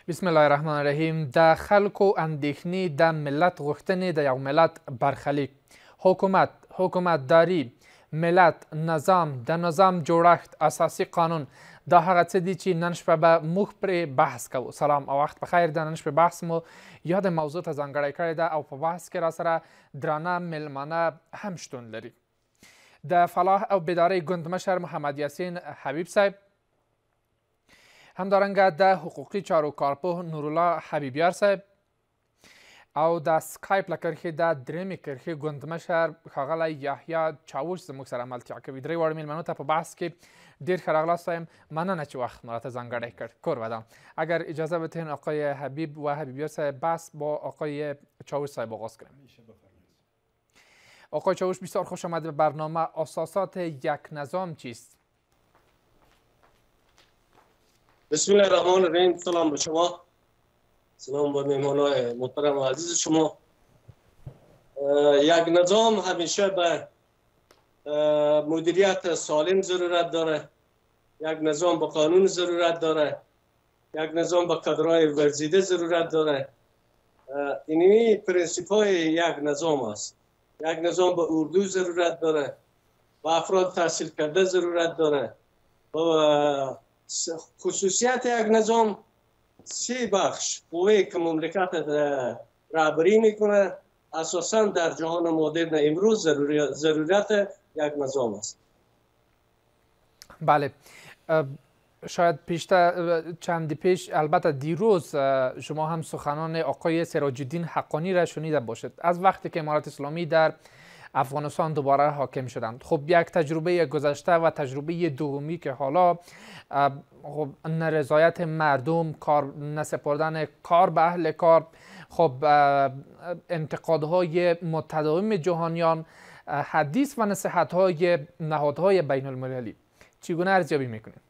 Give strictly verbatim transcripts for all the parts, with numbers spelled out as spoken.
بسم الله الرحمن الرحیم. د خلکو اندېښنې د ملت غوښتنې د یو ملت برخلیک، حکومت، حکومتداري، ملت، نظام، د نظام جوړښت، اساسي قانون، دا هغه څه دي چې نن شپه به موږ پرې بحث کوو. سلام او وخت بخیر. د نن شپه بحث مو یاد موضوع ته ځانګړی کړی ده او په بحث کې را سره درانه مېلمانه هم شتون لري. د فلاح او بیدارۍ ګوند مشر محمد یاسین حبیب صاحب، همدارنګه د حقوقي چارو کارپوه نورالله حبیبیار صاحب او د سکایپ له کرښې د درېیمې کرښې ګوند مشر ښاغلی یحیی چاوش زموږ سره ملتیا کوي. درې واړه مېلمنو ته په بحث کې ډېر ښه راغلاست وایم. مننه چې وقت ما راته ځانګړی کړ. کور ودان. اگر اجازه بدهین آقای حبیب و حبیبیار صاحب بحث با آقای چاوش صاحب آغاز کنیم. آقای چاوش بسیار خوش آمد به برنامه. اساسات یک نظام چیست؟ بسم الله الرحمن الرحیم. سلام به شما، سلام به مهمانان محترم و عزیز شما. یک نظام همیشه به مدیریت سالم ضرورت داره، یک نظام به قانون ضرورت داره، یک نظام به کادرهای ورزیده ضرورت داره. اینی پرنسیپ های یک نظام است. یک نظام به اردو ضرورت داره، به افراد تحصیل کرده ضرورت داره. و خصوصیت یک نظام سه بخش قوه که مملکت رهبری میکنه اساسا در جهان مدرن امروز ضرورت یک نظام است. بله، شاید پیشتر چندی پیش، البته دیروز شما هم سخنان آقای سراج الدین حقانی را شنیده باشید از وقتی که امارت اسلامی در افغانستان دوباره حاکم شدند. خب یک تجربه گذشته و تجربه دومی که حالا خب نرضایت مردم، کار نسپردن کار به اهل کار، خب انتقادهای متداوم جهانیان، حدیث و نصیحت‌های نهادهای بین المللی، چگونه ارزیابی میکنید؟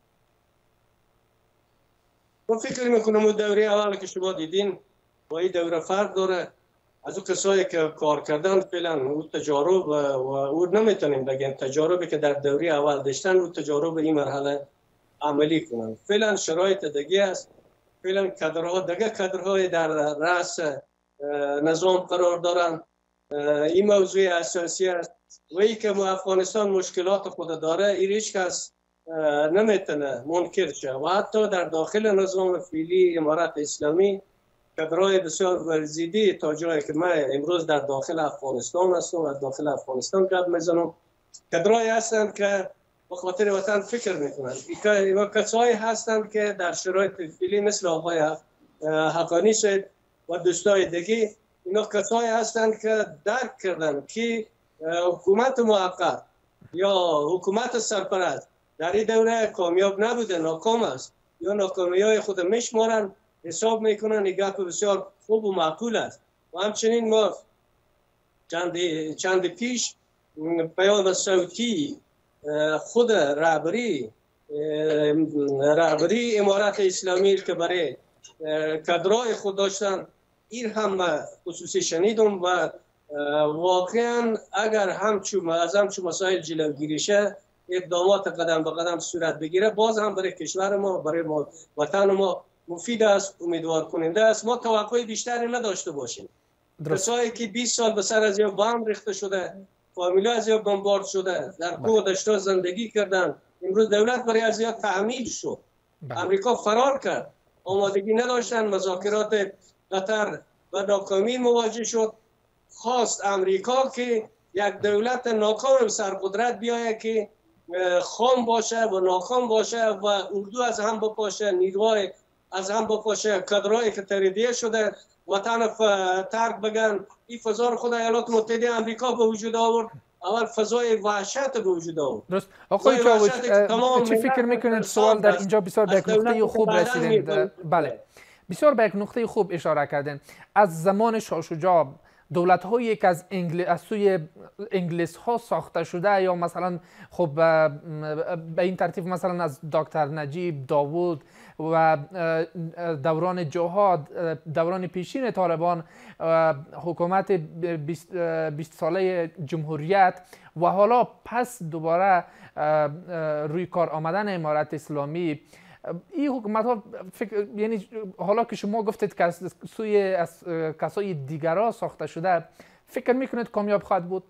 من فکر میکنم اون دوره اول که شما دیدین با این دوره فرق داره. از اون کسایی که کار کردن فعلا اون تجارب و اون نمیتونیم بگیم تجاربی که در دوره اول داشتن اون تجارب این مرحله عملی کنن. فعلا شرایط دیگه است. فعلا کادرها دیگه کادرهای در رأس نظام قرار دارن. این موضوع اساسی است. و ای که افغانستان مشکلات خود داره این هیچ کس نمیتونه منکر شه. و حتی در داخل نظام فعلی امارت اسلامی کادرهای بسیار ورزیده تا جایی که من امروز در داخل افغانستان هستم و داخل افغانستان گپ میزنم، کادرهایی هستند که به خاطر وطن فکر میکنند. اینا کسایی هستند که در شرایط فعلی مثل آقای حقانی صاحب و دوستای دیگه، اینا کسایی هستند که درک کردند که حکومت موقت یا حکومت سرپرست در این دوره کامیاب نبوده، ناکام است یا ناکامی های خود میشمارند، حساب میکنن. این گپ بسیار خوب و معقول است. و همچنین ما چند چند پیش پیام صوتی خود رهبری رهبری امارت اسلامی که برای کادرهای خود داشتن این هم خصوصی شنیدم و واقعا اگر همچون از همچون مسائل جلوگیری شه، اقدامات قدم به قدم صورت بگیره، باز هم برای کشور ما، برای ما وطن ما مفید است، امیدوار کننده است. ما توقع بیشتری نداشته باشیم. کسایی که بیست سال به سر از یا بمب ریخته شده، فامیلا از یا بمبارد شده، در کوه دشتا زندگی کردن، امروز دولت برای از یا تعمیل شد. امریکا فرار کرد، آمادگی نداشتن، مذاکرات قطر و ناکامی مواجه شد. خواست امریکا که یک دولت ناکام سرقدرت بیایه که خام باشه و ناکام باشه و اردو از هم بپاشه، نیروهای از هم بپاشه، کادرهایی که تریدیه شده وطن ترک بگن. این فضا رو خود ایالات متحده امریکا به وجود آورد. اول فضای وحشت به وجود آورد. درست. آقای چاوش، چی فکر میکنید؟ سوال در اینجا بسیار به یک نقطه خوب رسیدین. بله، بسیار به یک نقطه خوب اشاره کردن. از زمان شاه شجاع دولت هایی که از انگل... از سوی انگلیس ها ساخته شده یا مثلا خب به این ترتیب مثلا از دکتر نجیب، داوود و دوران جهاد، دوران پیشین طالبان، حکومت بیست ساله جمهوریت و حالا پس دوباره روی کار آمدن امارت اسلامی، این حکومت ها فکر یعنی حالا که شما گفتید که از سوی از کسای دیگرها ساخته شده، فکر میکنید کامیاب خواهد بود؟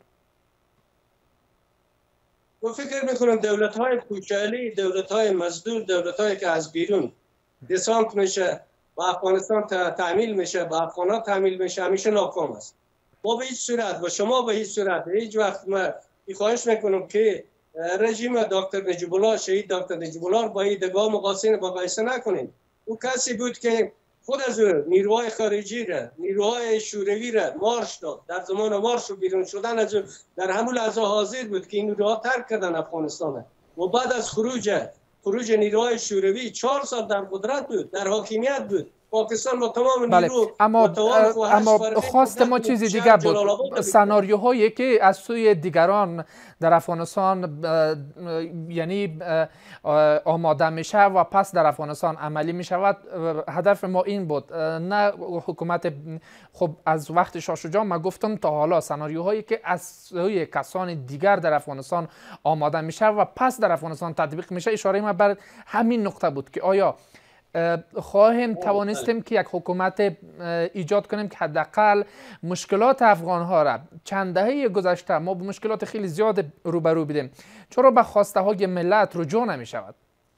من فکر میکنم دولت های کوچولی، دولت های مزدور، دولت هایی که از بیرون دسانت میشه و افغانستان تعمیل میشه، با افغان ها تعمیل میشه، همیشه ناکام است. ما به هیچ صورت و شما به هیچ صورت هیچ وقت ما خواهش میکنم که رژیم دکتر نجیب الله، شهید دکتر نجیب الله با این دگاه مقایسه مقایسه نکنیم. او کسی بود که خود از نیروهای خارجی را، نیروهای شوروی را مارش داد. در زمان مارش و بیرون شدن از در همون لحظه حاضر بود که این نیروها ترک کردن افغانستان و بعد از خروج خروج نیروهای شوروی چهار سال در قدرت بود، در حاکمیت بود. پاکستان با تمام نیرو بله. اما اما خواست ما چیزی دیگه بود، سناریوهایی که از سوی دیگران در افغانستان یعنی آماده می شود و پس در افغانستان عملی می شود. هدف ما این بود، نه حکومت. خب از وقت شاه شجاع ما گفتم تا حالا سناریوهایی که از سوی کسان دیگر در افغانستان آماده می شود و پس در افغانستان تطبیق می شود. اشاره ما بر همین نقطه بود که آیا خواهیم توانستیم که یک حکومت ایجاد کنیم که حداقل مشکلات افغان ها را چند دهه گذشته ما به مشکلات خیلی زیاد روبرو بودیم، چرا به خواسته های ملت رجوع نمی شود؟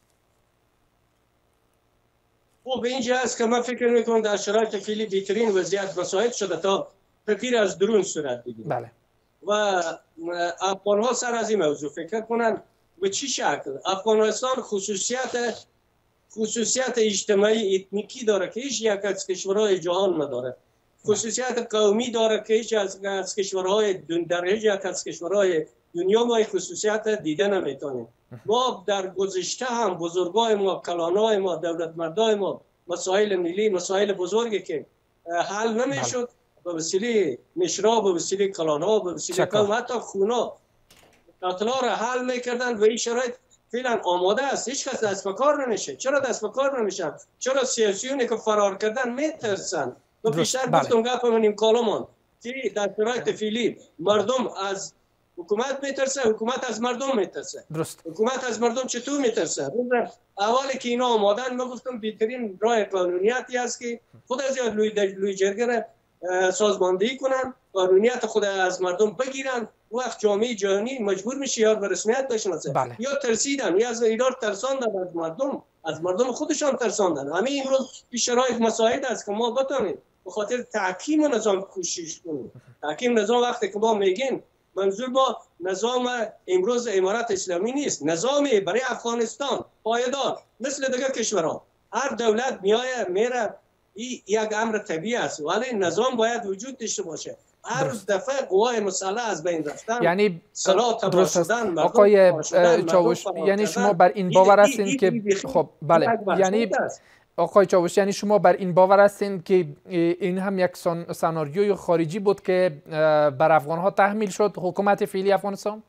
خب اینجا است که من فکر میکنم در شرایط فعلی بهترین وضعیت مساعد شده تا تغییر از درون صورت بگیره. بله. و افغان ها سر از این موضوع فکر کنن به چی شکل افغانستان خصوصیت خصوصیت اجتماعی اتنیکی داره که هیچ یک از کشورهای جهان نداره، خصوصیت قومی داره که هیچ از, از کشورهای در هیچ یک از کشورهای دنیا ما خصوصیت دیده نمیتونیم. ما در گذشته هم بزرگای ما، کلانای ما، دولت مردای ما مسائل ملی، مسائل بزرگی که حل نمیشد به وسیله مشرا، به وسیله کلانا، به وسیله قوم، حتی خونا قتلا را حل میکردن و این شرایط فعلا آماده است. هیچ کس دست به کار نمیشه. چرا دست به کار نمیشن؟ چرا سیاسیونی که فرار کردن میترسن؟ و بیشتر گفتم گپ منیم کالمان که در شرایط فعلی مردم از حکومت میترسه، حکومت از مردم میترسه. درست. حکومت از مردم چطور میترسه؟ اولی که اینا آمادن، ما گفتم بهترین راه قانونیتی است که خود از یاد لوی لوی جرگه سازماندهی کنن، قانونیت خود از مردم بگیرن. وقت جامعه جهانی مجبور میشه یا به رسمیت بشناسه. بله. یا ترسیدن یا از ایران ترساندن، از مردم از مردم خودشان ترساندن. همین امروز این شرایط مساعد است که ما بتونیم به خاطر تحکیم نظام کوشش کنیم. تحکیم نظام وقتی که ما میگیم منظور ما نظام امروز امارت اسلامی نیست، نظامی برای افغانستان پایدار مثل دیگر کشورها. هر دولت میایه میره، این یک امر طبیعی است، ولی نظام باید وجود داشته باشه. هر دفعه قوای مسلح از بین رفتن، یعنی سلاح تباه شدن، آقای چاوش، یعنی شما بر این باور هستین که خب بله، یعنی آقای چاوش، یعنی شما بر این باور هستین که این هم یک سناریوی خارجی بود که بر افغان ها تحمیل شد حکومت فعلی افغانستان؟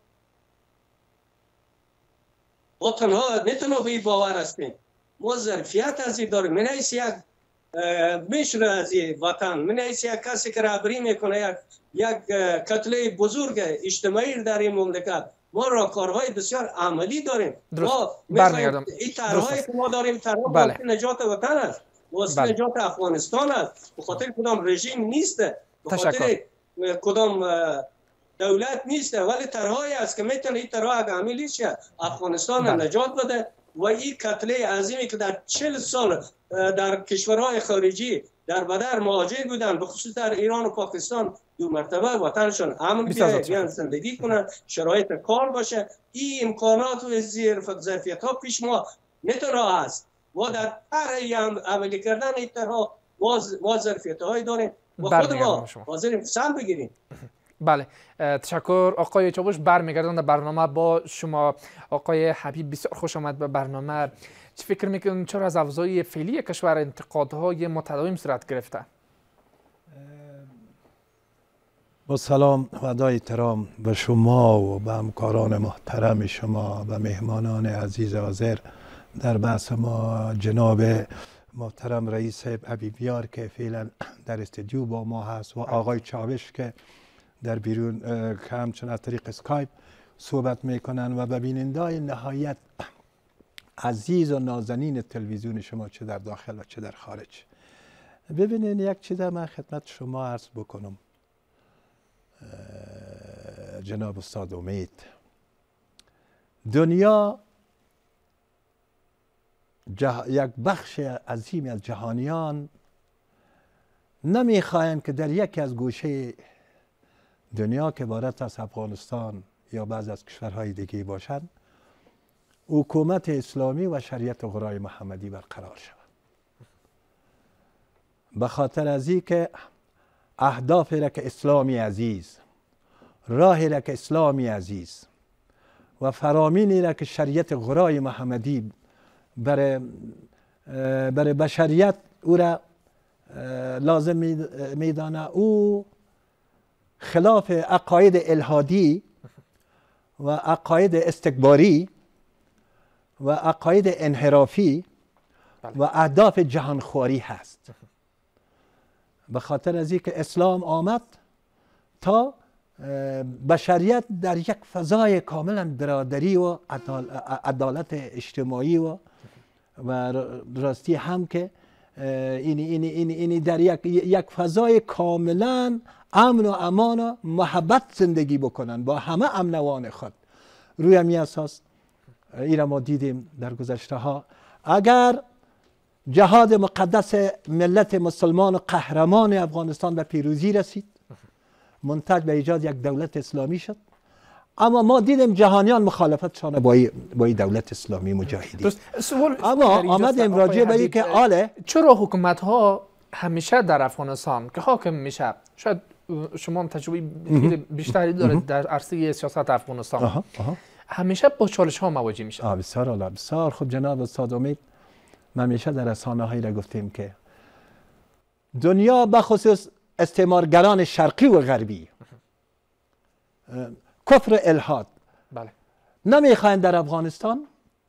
ما تنها نتونو به این باور هستیم. ما ظرفیت از این داریم. من ایسی یک میشنه از این وطن، من ایسی یک کسی که رهبری میکنه یک یک کتله بزرگ اجتماعی در این مملکت، ما راهکارهای بسیار عملی داریم. ما برمیگردم. این طرحهایی که ما داریم طرح بله. نجات وطن است، واسه بله. نجات افغانستان است. به خاطر کدام رژیم نیسته، به خاطر کدام دولت نیسته، ولی طرحهایی است که میتونه این طرح عملی شه، افغانستان بله. نجات بده. و این کتله عظیمی که در چهل سال در کشورهای خارجی در بدر مهاجر بودن، به خصوص در ایران و پاکستان، دو مرتبه وطنشان امن بیان زندگی کنن، شرایط کار باشه، این امکانات و ظرفیت ها پیش ما نتونه هست. ما در طرح عملی کردن این طرح ما ظرفیت هایی داریم و خود ما حاضریم سهم بگیریم. بله، تشکر آقای چاوش. برمیگردم در برنامه با شما. آقای حبیب، بسیار خوش آمد به برنامه. چه فکر میکنید چرا از اوضاع فعلی کشور انتقادهای متداوم صورت گرفته؟ با سلام و ادای احترام به شما و به همکاران محترم شما و مهمانان عزیز حاضر در بحث ما، جناب محترم رئیس حبیبیار که فعلا در استودیو با ما هست و آقای چاوش که در بیرون که همچنان از طریق اسکایپ صحبت میکنن و به بینندای نهایت عزیز و نازنین تلویزیون شما چه در داخل و چه در خارج. ببینین یک چیز من خدمت شما عرض بکنم جناب استاد امید. دنیا جه... یک بخش عظیم از جهانیان نمیخواهند که در یکی از گوشه دنیا که عبارت از افغانستان یا بعض از کشورهای دیگه باشند حکومت اسلامی و شریعت غرای محمدی برقرار شود. به خاطر از این که اهداف را که اسلامی عزیز، راهی را که اسلامی عزیز و فرامینی را که شریعت غرای محمدی برای برای بشریت او را لازم میدانه، او خلاف عقاید الحادی و عقاید استکباری و عقاید انحرافی و اهداف جهانخواری هست. به خاطر از اینکه اسلام آمد تا بشریت در یک فضای کاملا برادری و عدالت اجتماعی و و راستی هم که اینی اینی اینی اینی در یک یک فضای کاملا امن و امان و محبت زندگی بکنن با همه امنوان خود. روی همین اساس اینا ما دیدیم در گذشته ها اگر جهاد مقدس ملت مسلمان و قهرمان افغانستان به پیروزی رسید، منتج به ایجاد یک دولت اسلامی شد، اما ما دیدیم جهانیان مخالفتشان با با دولت اسلامی مجاهدی. اما آمدیم راجع به اینکه آله چرا حکومت ها همیشه در افغانستان که حاکم میشه، شاید شما هم تجربه بیشتری دارید در عرصه سیاست افغانستان، آها، آها. همیشه با چالش ها مواجه میشه؟ آه بسیار عالی، بسیار خوب جناب استاد امید. ما همیشه در رسانه هایی را گفتیم که دنیا بخصوص استعمارگران شرقی و غربی کفر الحاد بله نمیخواهند در افغانستان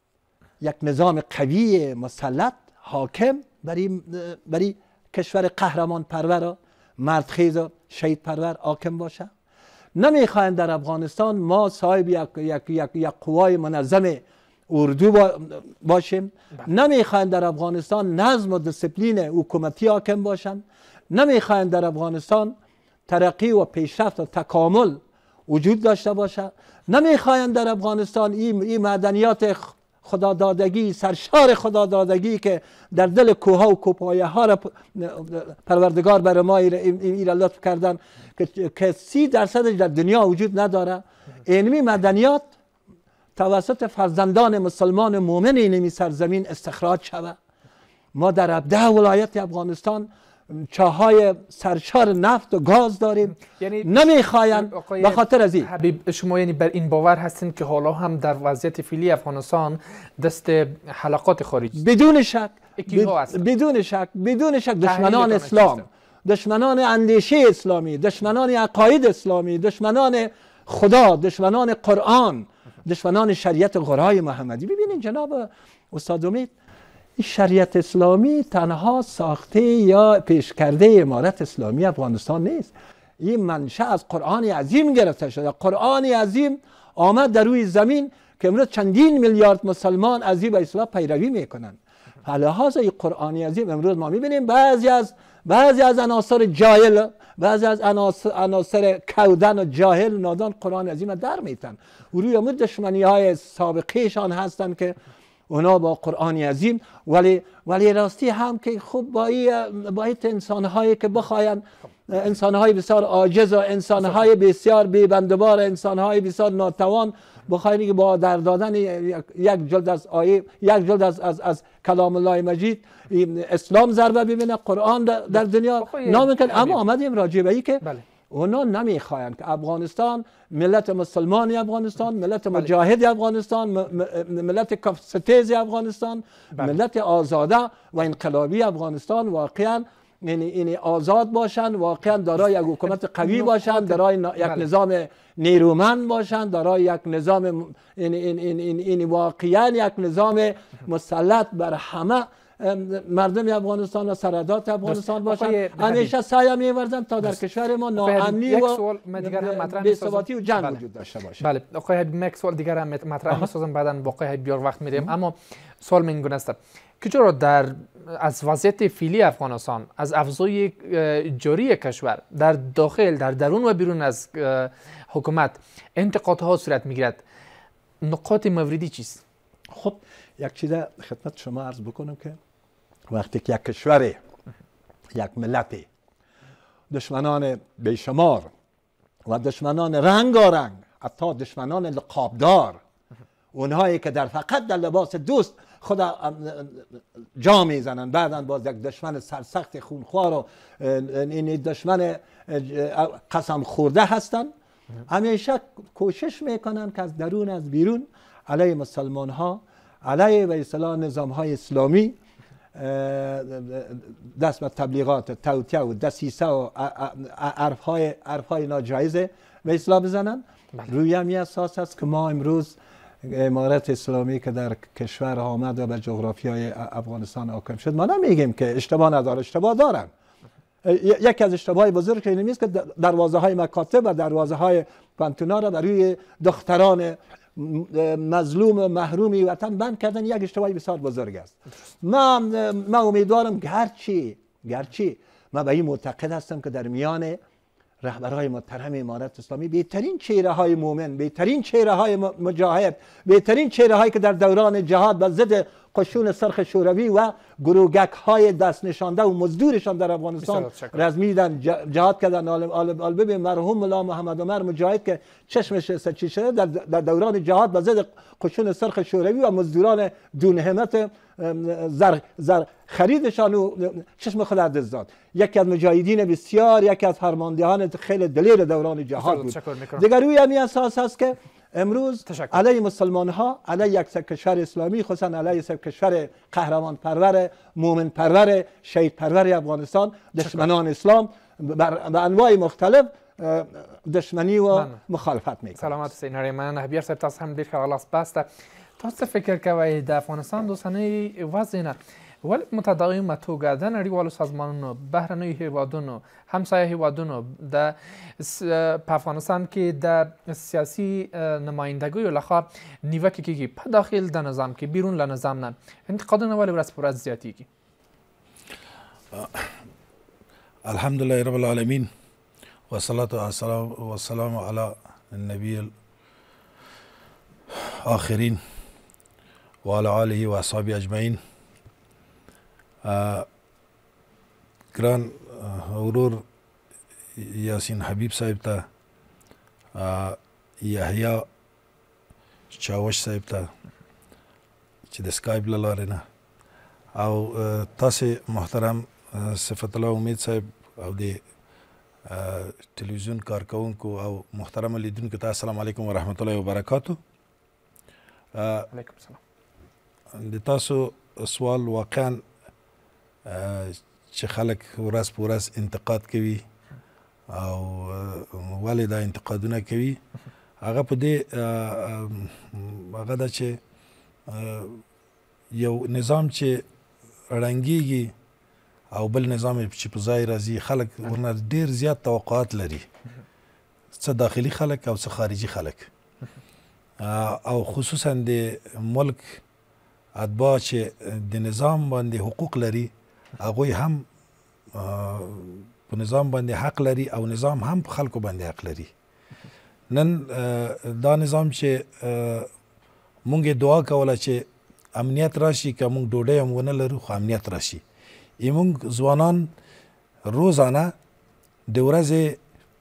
یک نظام قوی مسلط حاکم برای برای کشور قهرمان پرور و مردخیز و شهید پرور حاکم باشه. نمیخواهند در افغانستان ما صاحب یک یک یک, یک قوای منظم اردو باشیم. نمیخواهند در افغانستان نظم و دسپلین حکومتی حاکم باشند. نمیخواهند در افغانستان ترقی و پیشرفت و تکامل وجود داشته باشه. نمیخواهند در افغانستان این این معدنیات خدادادگی، سرشار خدادادگی که در دل کوه و کوپایه ها را پروردگار برای ما این را لطف کردن که سی درصد در دنیا وجود نداره، اینمی مدنیات توسط فرزندان مسلمان مومن اینمی سرزمین استخراج شود. ما در ده ولایت افغانستان چاهای سرشار نفت و گاز داریم. یعنی نمیخواین به خاطر از این. حبیب شما یعنی بر این باور هستین که حالا هم در وضعیت فعلی افغانستان دست حلقات خارجی؟ بدون شک بدون شک بدون شک دشمنان اسلام، دشمنان اندیشه اسلامی، دشمنان عقاید اسلامی، دشمنان خدا، دشمنان قرآن، دشمنان شریعت غرای محمدی. ببینید جناب استاد امید، این شریعت اسلامی تنها ساخته یا پیش کرده امارت اسلامی افغانستان نیست. این منشأ از قرآن عظیم گرفته شده. قرآن عظیم آمد در روی زمین که امروز چندین میلیارد مسلمان از این به اصطلاح پیروی میکنند. لحاظ این قرآن عظیم امروز ما میبینیم بعضی از بعضی از عناصر جاهل، بعضی از عناصر عناصر کودن و جاهل نادان قرآن عظیم در میتن و روی امروز دشمنی های سابقهشان هستند که اونا با قرآن عظیم، ولی ولی راستی هم که خوب با این با این انسان‌هایی که بخواین، انسان‌های بسیار عاجز و انسان‌های بسیار بی‌بندوبار، انسان‌های بسیار ناتوان بخواین که با در دادن یک جلد از آیه، یک جلد از از, از کلام الله مجید اسلام ضربه ببینه، قرآن در دنیا نامکن. اما آمدیم راجع به این که بله. اونا نمیخواین که افغانستان، ملت مسلمانی افغانستان، ملت مجاهد افغانستان، ملت کفستیز افغانستان، بله. ملت آزاده و انقلابی افغانستان واقعا یعنی این آزاد باشند، واقعا دارای یک حکومت قوی باشند، دارای یک نظام نیرومند باشند، دارای یک نظام این این این این واقعا یک نظام مسلط بر همه مردم افغانستان و سرحدات افغانستان باشند. همیشه سعی می‌ورزند تا در کشور ما ناامنی و بی‌ثباتی و جنگ وجود داشته باشه. بله آقای حبیب، یک سوال دیگر هم مطرح می‌سازم، بعداً با آقای حبیب وقت می‌دیم، اما سوال این گونه است که چرا در از وضعیت فعلی افغانستان، از افزای جاری کشور در داخل، در درون و بیرون از حکومت انتقادها صورت میگیرد، نقاط موردی چیست؟ خب یک چیز خدمت شما عرض بکنم که وقتی که یک کشور، یک ملت، دشمنان بیشمار و دشمنان رنگارنگ، حتی دشمنان لقابدار، اونهایی که در فقط در لباس دوست خود جا میزنن، بعداً باز یک دشمن سرسخت خونخوار و این دشمن قسم خورده هستن، همیشه کوشش میکنن که از درون از بیرون علیه مسلمان ها، علیه به اصطلاح نظام های اسلامی دست به تبلیغات توطئه و دسیسه و عرف های عرف های ناجایز به اصطلاح بزنن. روی همین اساس است که ما امروز امارت اسلامی که در کشور آمد و به جغرافیای افغانستان حاکم شد، ما نمیگیم که اشتباه نداره، اشتباه دارن. یکی از اشتباهی بزرگ اینه است که دروازه های مکاتب و دروازه های پانتونا را برای دختران مظلوم و محرومی وطن بند کردن، یک اشتباهی بسیار بزرگ است. ما ما امیدوارم گرچه گرچه ما به این معتقد هستم که در میان رهبرهای محترم امارت اسلامی بهترین چهره های مومن، بهترین چهره های مجاهد، بهترین چهره هایی که در دوران جهاد و ضد قشون سرخ شوروی و گروگک های دست نشانده و مزدورشان در افغانستان رزمیدن، جهاد کردن. البته مرحوم ملا محمد عمر مجاهد که چشمش سچی شده در دوران جهاد و ضد قشون سرخ شوروی و مزدوران دون همت زر, زر خریدشان و چشم خود از داد. یکی از مجاهدین بسیار، یکی از فرماندهان خیلی دلیر دوران جهاد بود. دیگر روی همین اساس است که امروز علیه مسلمان ها، علیه یک کشور اسلامی، خصوصا علیه یک کشور قهرمان پرور، مومن پرور، شهید پرور افغانستان، دشمنان اسلام به انواع مختلف دشمنی و مخالفت میکنند. سلامت حسین هریمان نهبیر صاحب، تاسو هم ډیر ښه لاس باسته. تاسو فکر کوئ د افغانستان د اوسنۍ وضع نه ولې متداومه توګه د نړیوالو سازمانونو، بهرنیو هیوادونو، همسایه هیوادونو د په افغانستان کې د سیاسي نمایندګیو لخوا نیوکې کیږي په داخل د نظام کې، بیرون له نظام نه انتقادونه ولې ورځ په ورځ زیاتیږي؟ الحمدلله رب العالمین والصلاة والسلام علی النبی الاخرین وعلى آله و اصحابه اجمعین. گران ورور یاسین حبیب صاحب ته، یحیی چاوش صاحب ته چې د سکایپ له لارې نه، او تاسې محترم صفت الله امید صاحب او د تلویزیون کارکونکو او محترم لیدونکو ته السلام علیکم ورحمت الله وبرکاتو. علیکم السلام. د تاسو سوال واقعا چې خلک ورځ په ورځ انتقاد کوي او ولې دا انتقادونه کوي، هغه په دې هغه ده چې یو نظام چې ړنګېږي او بل نظام چې په ځای راځي، خلک ورنه ډېر زیات توقعات لري، څه داخلي خلک او څه خارجي خلک، او خصوصا د ملک اتباع چې د نظام باندې حقوق لري، هغوی هم په نظام باندې حق لري او نظام هم په خلکو باندې حق لري. نن دا نظام چې مونږ دعا کوله چې امنیت راشي، که مونږ ډوډۍ هم ونه لرو خو امنیت راشي. مونږ ځوانان روزانه د ورځې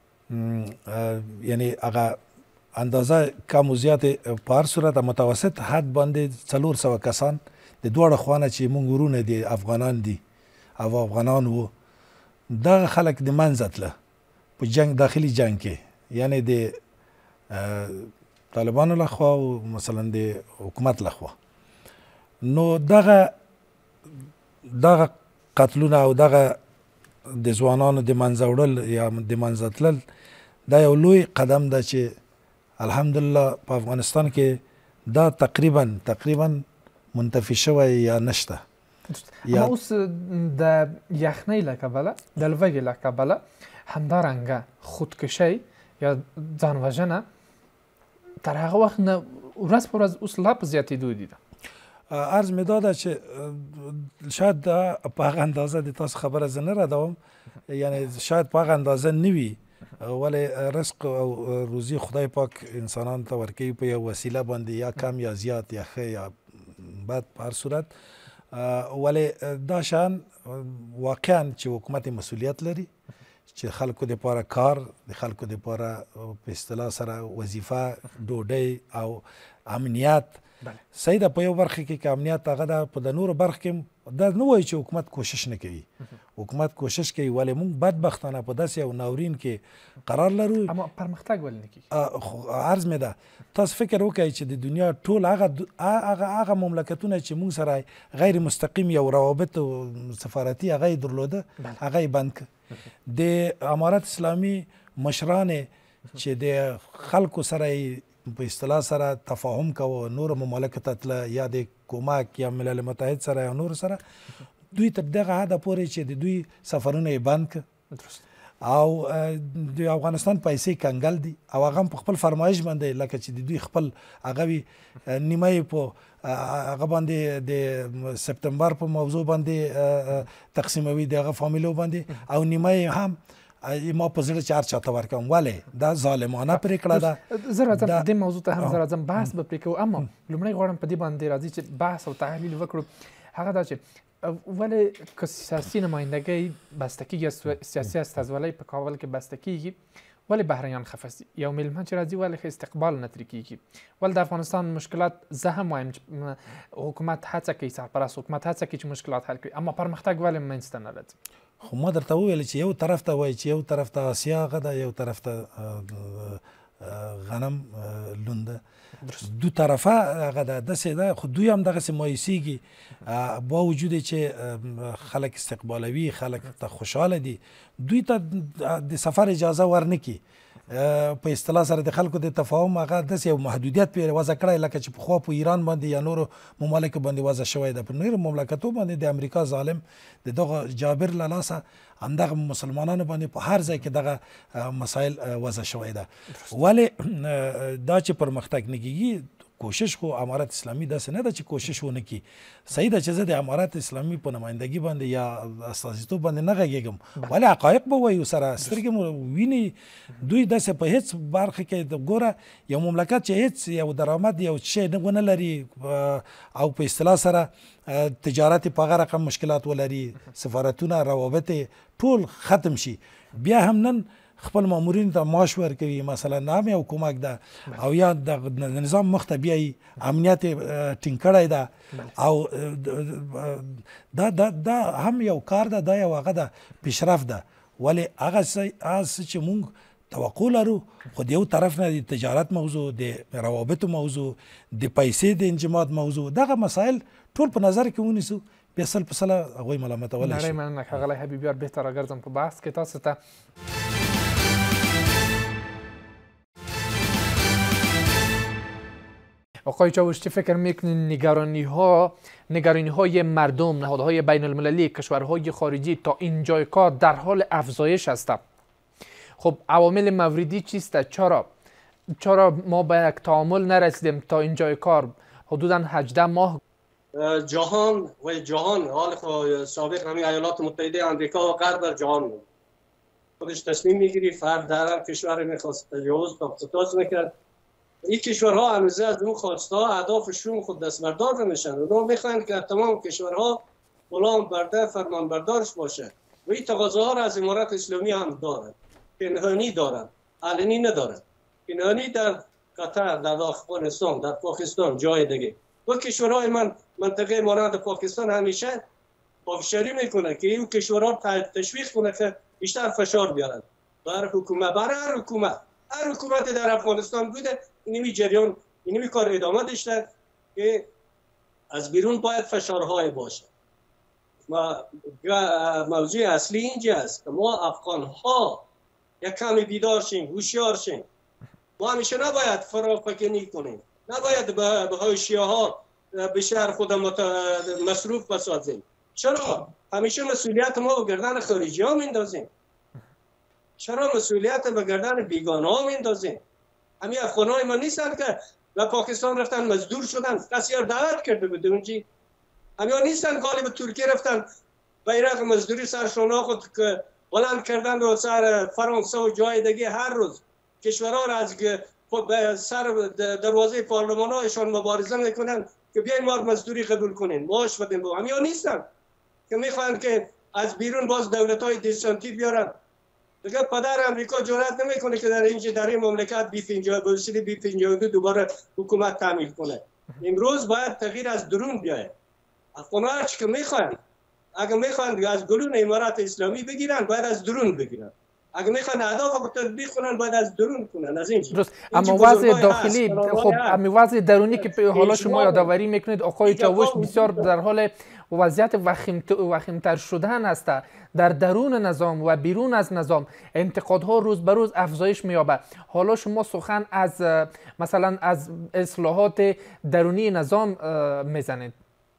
یعنی هغه اندازه کم و زیات په هر صورت متوسط حد باندې څلور سوه کسان د دواړه خوانه چې مونږ ورونه دي افغانان دي او افغانان وو، دغه خلک د منځه تله په جنگ، داخلي جنگ کې، یعنی د طالبانو لخوا او مثلا د حکومت لخوا. نو دغه دغه قتلونه او دغه د ځوانانو د منځه وړل یا د منځه تلل دا یو لوی قدم ده چې الحمدلله په افغانستان کې دا تقریبا تقریبا منتفی شوی یا نشته. اما اوس د یخنۍ له کبله د لوږې له کبله همدارنګه خودکشي یا ځان وژنه تر هغه وخت نه ورځ په ورځ اوس لا په زیاتېدو دي. عرض مې دا ده چې شاید دا په هغه اندازه د تاسو خبره زه نه ردوم، یعنی شاید په هغه اندازه نه وي، ولې رزق او روزي خدای پاک انسانانو ته ورکوي په یو وسیله باندې، یا کم یا زیات یا ښه یا بد په هر صورت. ولې دا شان واقعا چې حکومت مسؤلیت لري چې خلکو دپاره کار، د خلکو دپاره په اصطلاح سره وظیفه، ډوډۍ او امنیت صحیح ده. په یو برخه کې که امنیت هغه ده، په د نورو برخه کې دا نه وایي چې حکومت کوشش نه کوي. حکومت کوشش کوي، ولې موږ بدبختانه په داسې یو ناورین کې قرار لرو. اما پرمختګ ولې نه کیږي؟ عرض مې ده تاسو فکر وکړئ چې د دنیا ټول هغه هغه مملکتونه چې موږ سره غیر مستقیم یو روابط سفارتي هغه یې درلوده، هغه یې بند کړ. د امارت اسلامي مشران چې د خلکو سره په اصطلاح سره تفاهم کوه، نور ممالکو ته تله، یا د کومک یا ملل متحد سره یا نور سره، دوی تر دغه حده پورې چې د دوی سفرونه یې بند کړ او د افغانستان پیسې کنګل دي او هغه په خپل فرمایش باندې لکه چې د دوی خپل هغه وي نیمه یې په هغه باندې د سپتمبر په موضوع باندې تقسیموي، د هغه فامیلو باندې، او نیمه یې هم ما په زړه چې هر چاته ورکوم. ولې دا ظالمانه پرېکړه ده. زه راځم دې موضوع ته هم زه راځم، بحث به پرې کوو، اما لومړی غواړم په دې باندې راځي چې بحث او تحلیل وکړو. هغه دا چې ولې که سیاسي نمایندګۍ بسته کېږي، سیاسي استازولۍ په کابل کې بسته کېږي، ولې بهرنیان خفه سي؟ یو میلمه چې راځي ولې ښه استقبال نه ترې کېږي؟ ولې د افغانستان مشکلات زه هم وایم چې حکومت هڅه کوي، سرپرست حکومت هڅه کوي چې مشکلات حل کړي، اما پرمختګ ولې منځته نه راځي؟ خو ما درته وویل چې یو طرف ته وایي چې یو طرف ته آسیا هغه ده، یو طرف ته غنم لونده، دو طرفه هغه ده، داسې ده. خو دوی هم دغسې مایوسېږي با وجود چې خلک استقبالوي، خلک ته خوشحاله دي، دوی ته د سفر اجازه ورنکړي. په اصطلاح سره د خلکو د تفاهم هغه داسې یو محدودیت پرې وضع کړی لکه چې پخوا په ایران باندې یا نورو ممالکو باندې وضع شوی ده. په نورو مملکتو باندې د امریکا ظالم د دغه جابر له لاسه همدغه مسلمانانو باندې په هر ځای کې دغه مسایل وضع شوی ده. ولې دا چې پرمختګ نه کېږي؟ کوشش خو امارت اسلامي داسې نه ده چې کوشش ونه کړي. صحیح ده چې زه د امارت اسلامي په نمایندګي باندې یا استازیتوب باندې نه غږېږم، ولې حقایق به وایو سره، سترګې مو ویني. دوی داسې په هېڅ برخه کې د ګوره یو مملکت چې هېڅ یو درآمد یو شی ونه لري او په اصطلاح سره تجارت په هغه رقم مشکلات ولري، سفارتونه روابط ټول ختم شي، بیا هم نن خپل مامورین ته معاش ورکوي، مثلا نام یو کومک ده، او یا د نظام مخ ته بیایي، امنیت ټینګ کړی ده، او دا دا دا هم یو کار ده، دا یو هغه ده پیشرفت ده. ولې هغه څه چې موږ توقع لرو، خو د یو طرف نه د تجارت موضوع، د روابطو موضوع، د پیسې د انجماد موضوع، دغه مسایل ټول په نظر کې ونیسو، بیا سل په سله هغوی ملامتولی شي. نړۍ مننه ښاغلی حبیبي، بیا بهتره ګرځم په بحث کې تاسو ته. آقای چاوش چه فکر میکنید نگرانی ها نگرانی های مردم، نهادهای بین المللی، کشورهای خارجی تا اینجای کار در حال افزایش هستند؟ خب عوامل موردی چیست؟ چرا چرا ما به یک تعامل نرسیدیم تا اینجای کار؟ حدوداً هجده ماه جهان و جهان حال خو سابق همین ایالات متحده آمریکا و غرب جهان بود. خودش تصمیم میگیری، فرد در کشور میخواست تجاوز تاسیس نکرد. این کشورها هنوزه از اون خواستا اهدافشون خود دستبردار نمیشن. اونا میخوان که تمام کشورها غلام برده فرمان بردارش باشه و این تقاضاها را از امارت اسلامی هم دارن، پنهانی دارن، علنی ندارن. پنهانی در قطر، در افغانستان، در پاکستان، جای دیگه. و کشورهای من منطقه مانند پاکستان همیشه پافشاری میکنه که این کشورها تشویق کنه که بیشتر فشار بیارن بر حکومت، برای هر حکومت. هر حکومت در افغانستان بوده اینمی جریان، اینمی کار ادامه داشته که از بیرون باید فشارهای باشه. ما موضوع اصلی اینجا است که ما افغان ها یک کمی بیدار شیم، هوشیار شیم. ما همیشه نباید فرافکنی کنیم، نباید به حاشیه ها به شهر خود مصروف بسازیم. چرا همیشه مسئولیت ما به گردن خارجی ها میندازیم؟ چرا مسئولیت به گردن بیگانه ها میندازیم؟ همین افغان های ما نیستن که به پاکستان رفتن مزدور شدن، کسی ها دعوت کرده بود اونجی؟ همین ها نیستن که به ترکیه رفتن بیرق مزدوری سرشون خود که بلند کردن و سر فرانسه و جای دیگه هر روز کشورها را از سر دروازه پارلمان هایشان مبارزه میکنن که بیاین ما مزدوری قبول کنین، معاش بدین. با همین ها نیستن که میخوان که از بیرون باز دولت های دیسانتی بیارن. دیگه پدر امریکا جرأت نمیکنه که در اینجا در این مملکت بی پنجاه و دو دوباره حکومت تعمیل کنه. امروز باید تغییر از درون بیاید. افغان‌ها چی که میخوان، اگه میخوان از گلون امارات اسلامی بگیرن باید از درون بگیرن. اگه میخوان اهداف رو تطبیق کنن باید از درون کنن. از اینجا درست. اما وضع داخلی خب اما وضع درونی که حالا شما یادآوری میکنید آقای چاوش بسیار در حال وضعیت وخیم‌تر شدن است. در درون نظام و بیرون از نظام انتقادها روز به روز افزایش می‌یابد. حالا شما سخن از مثلا از اصلاحات درونی نظام میزنید.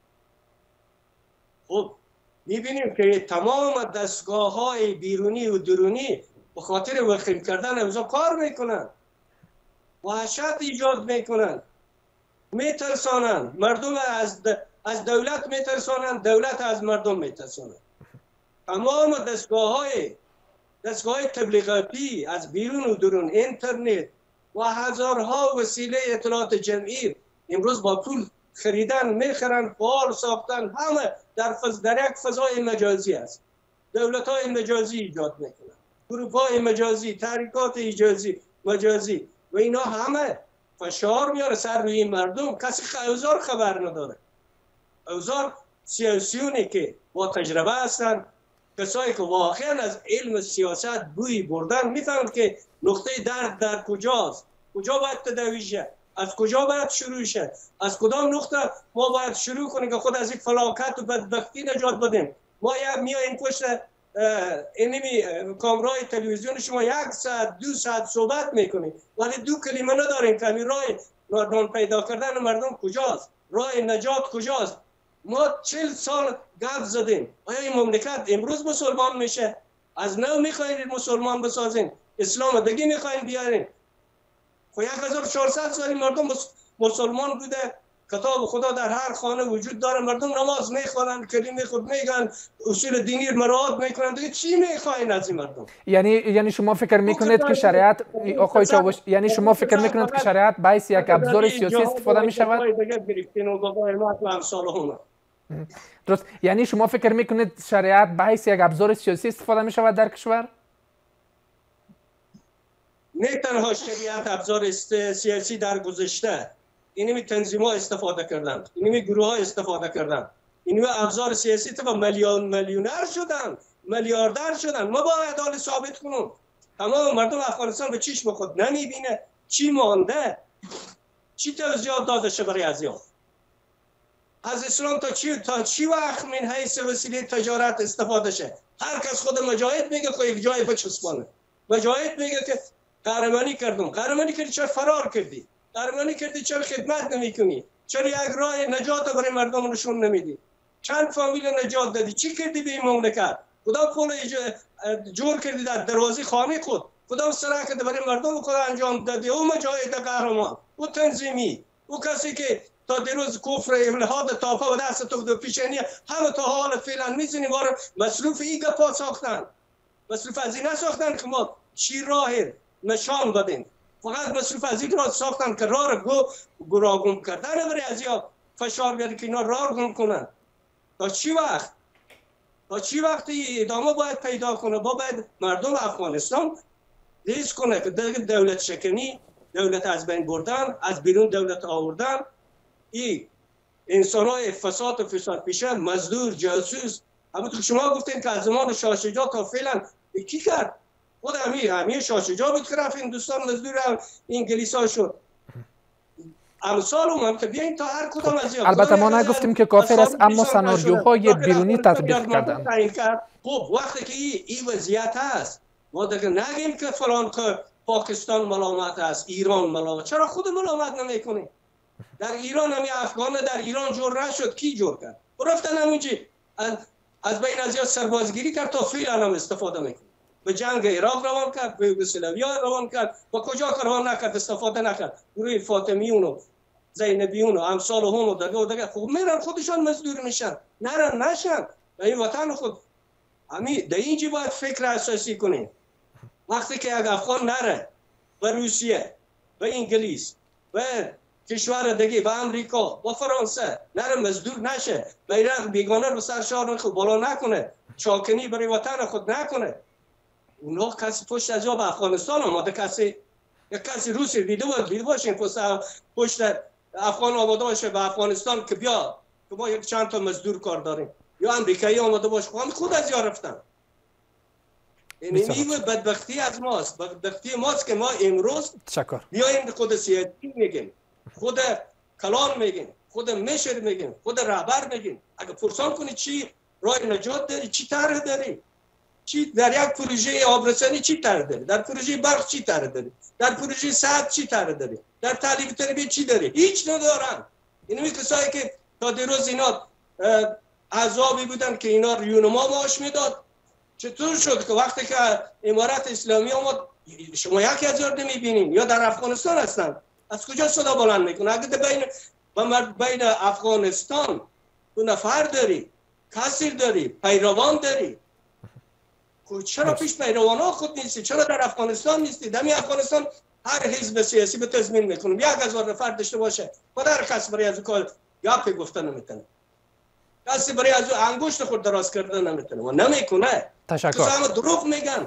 خب می‌بینیم که تمام دستگاه‌های بیرونی و درونی به خاطر وخیم کردن اوضاع کار میکنن، وحشت ایجاد میکنن، میترسانن مردم از از دولت میترسانن، دولت از مردم میترسانن. تمام دستگاه های دستگاه های تبلیغاتی از بیرون و درون، اینترنت و هزارها وسیله اطلاعات جمعی امروز با پول خریدن، میخرن، فعال ساختن، همه در فض... در یک فضای مجازی است. دولت های مجازی ایجاد میکنن، گروپ های مجازی، تحریکات ایجازی مجازی و اینا همه فشار میاره سر روی مردم. کسی اوزار خبر نداره. اوزار سیاسیونی که با تجربه هستن، کسایی که واقعا از علم سیاست بوی بردن، میفهمند که نقطه درد در کجاست، کجا باید تداوی شه، از کجا باید شروع شه، از کدام نقطه ما باید شروع کنیم که خود از این فلاکت و بدبختی نجات بدیم. ما یک میاییم پشت اینمی کامرای تلویزیون شما یک ساعت دو ساعت صحبت میکنیم ولی دو کلمه نداریم که همین راه نان پیدا کردن مردم کجاست، راه نجات کجاست. ما چل سال گپ زدیم. آیا این مملکت امروز مسلمان میشه؟ از نو میخواین مسلمان بسازین؟ اسلام دیگه میخواین بیارین؟ خب یک هزار و چهارصد سال مردم مسلمان بوده، کتاب خدا در هر خانه وجود داره، مردم نماز میخوانند، کلمه خود میگن، اصول دینی مراعات میکنند. دیگه چی میخواین از این مردم؟ یعنی یعنی شما فکر میکنید که شریعت آقای چاوش یعنی شما فکر میکنید که شریعت باعث یک ابزار سیاسی استفاده میشود؟ درست. یعنی شما فکر میکنید شریعت باعث یک ابزار سیاسی استفاده میشود در کشور؟ نه تنها شریعت ابزار سیاسی در گذشته اینمی تنظیم ها استفاده کردن، اینمی گروه ها استفاده کردن، اینمی ابزار سیاسی تا میلیون میلیونر شدن، میلیاردر شدن. ما باید حال ثابت کنیم. تمام مردم افغانستان به چشم خود نمیبینه چی مانده، چی توضیحات داده شه برای ازیان از اسلام تا چی تا چی وقت من حیث وسیله تجارت استفاده شه. هر کس خود مجاهد میگه که یک جای بچسبانه، مجاهد میگه که قهرمانی کردم. قهرمانی کردی چرا فرار کردی؟ قهرمانی کردی چرا خدمت نمیکنی؟ چرا یک راه نجات برای مردم نشون نمیدی؟ چند فامیل نجات دادی؟ چی کردی به این مملکت؟ کدام پول جور کردی در دروازه خانه خود؟ کدام سرکت برای مردم خود انجام دادی؟ او مجاهد قهرمان، او تنظیمی، او کسی که تا دیروز کفر الهاد تاپا و دست تو دو پیشنی همه تا حال فعلا میزنی وارو مصروف ای گپا ساختن، مصروف از این ساختن که ما چی راه نشان بدیم. فقط مصروف از این راه ساختن که راه رو گراگم کردن برای از یا فشار بیاری که اینا راه رو گم کنن. تا چی وقت؟ تا چی وقت ادامه باید پیدا کنه؟ با باید مردم افغانستان لیز کنه که دولت شکنی، دولت از بین بردن، از بیرون دولت آوردن، این انسان های فساد و فساد پیشه، مزدور، جاسوس، همونطور که شما گفتین که از زمان شاه شجاع تا فعلا کی کرد؟ خود همین همین شاه شجاع بود که رفت هندوستان مزدور انگلیس ها شد. امثال هم که بیاین تا هر کدام از این البته ما نگفتیم که کافر است، اما سناریوهای بیرونی تطبیق کردن. خب وقتی که این ای وضعیت هست ما دیگه نگیم که فلان که پاکستان ملامت است، ایران ملامت. چرا خود ملامت نمیکنیم؟ در ایران همین افغان در ایران جور نشد، کی جور کرد؟ رفتن همونجی از بین از یا سربازگیری کرد تا فعلا هم استفاده میکنه. به جنگ عراق روان کرد، به یوگسلاویا روان کرد، و کجا روان نکرد استفاده نکرد. روی فاطمیون و زینبیون و امثال هم و دیگه و دیگه خب میرن خودشان مزدور میشن، نرن نشن به این وطن خود. همین در اینجا باید فکر اساسی کنیم. وقتی که یک افغان نره به روسیه، به انگلیس، به کشور دیگه، به امریکا، به فرانسه نره مزدور نشه، بیرق بیگانه رو سر شار خود بالا نکنه، چاکنی برای وطن خود نکنه، اونا کسی پشت از جا به افغانستان آماده، کسی یک کسی روسی دیده بود دیده باشین پشت افغان آماده باشه به افغانستان که بیا که ما یک چند تا مزدور کار داریم، یا امریکایی آماده باشه خود از جا رفتن. این بدبختی از ماست، بدبختی ماست که ما امروز بیاییم خود سیاسی میگیم، خود کلان میگیم، خود مشر میگیم، خود رهبر میگیم. اگه پرسان کنی چی راه نجات داری، چی طرح داری، چی در یک پروژه آبرسانی چی طرح داری، در پروژه برق چی طرح داری، در پروژه صحت چی طرح داری، در تعلیم تربیت چی داری؟ هیچ ندارن. اینمی کسایی که تا دیروز اینا اعضابی بودن که اینا ریونما معاش میداد، چطور شد که وقتی که امارت اسلامی آمد شما یک هزار نمیبینین؟ یا در افغانستان هستن، از کجا صدا بلند میکنه؟ اگه بین بین افغانستان تو نفر داری، کسیر داری، پیروان داری، چرا پیش پیروان ها خود نیستی؟ چرا در افغانستان نیستی؟ دمی افغانستان هر حزب سیاسی به تضمین میکنم یک هزار نفر داشته باشه، خدا کس برای از کار گپ گفته نمیتونه، کسی برای از انگشت خود دراز کرده نمیتونه و نمیکنه. تشکر. همه دروغ میگن.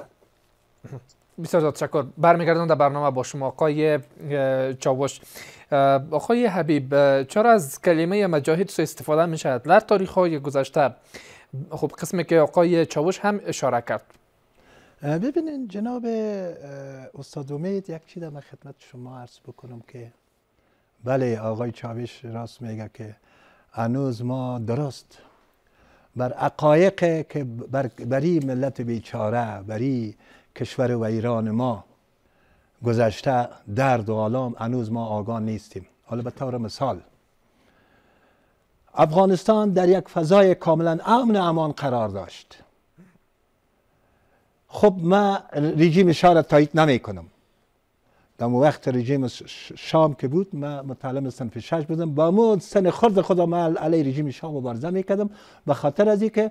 بسیار تشکر. برمیگردم در برنامه با شما آقای چاوش. آقای حبیب، چرا از کلمه مجاهد سو استفاده میشه در تاریخ های گذشته؟ خب قسمی که آقای چاوش هم اشاره کرد. ببینین جناب استاد امید، یک چیز من خدمت شما عرض بکنم که بله آقای چاوش راست میگه که هنوز ما درست بر حقایق که بر بری ملت بیچاره، بری کشور و ایران ما گذشته درد و آلام هنوز ما آگاه نیستیم. حالا به طور مثال افغانستان در یک فضای کاملا امن و امان قرار داشت. خب ما رژیم شاه را تایید نمی کنم. در وقت رژیم شام که بود ما متعلم صنف شش بودم، با مون سن خرد خدا ما علیه رژیم شاه مبارزه میکردم به خاطر از اینکه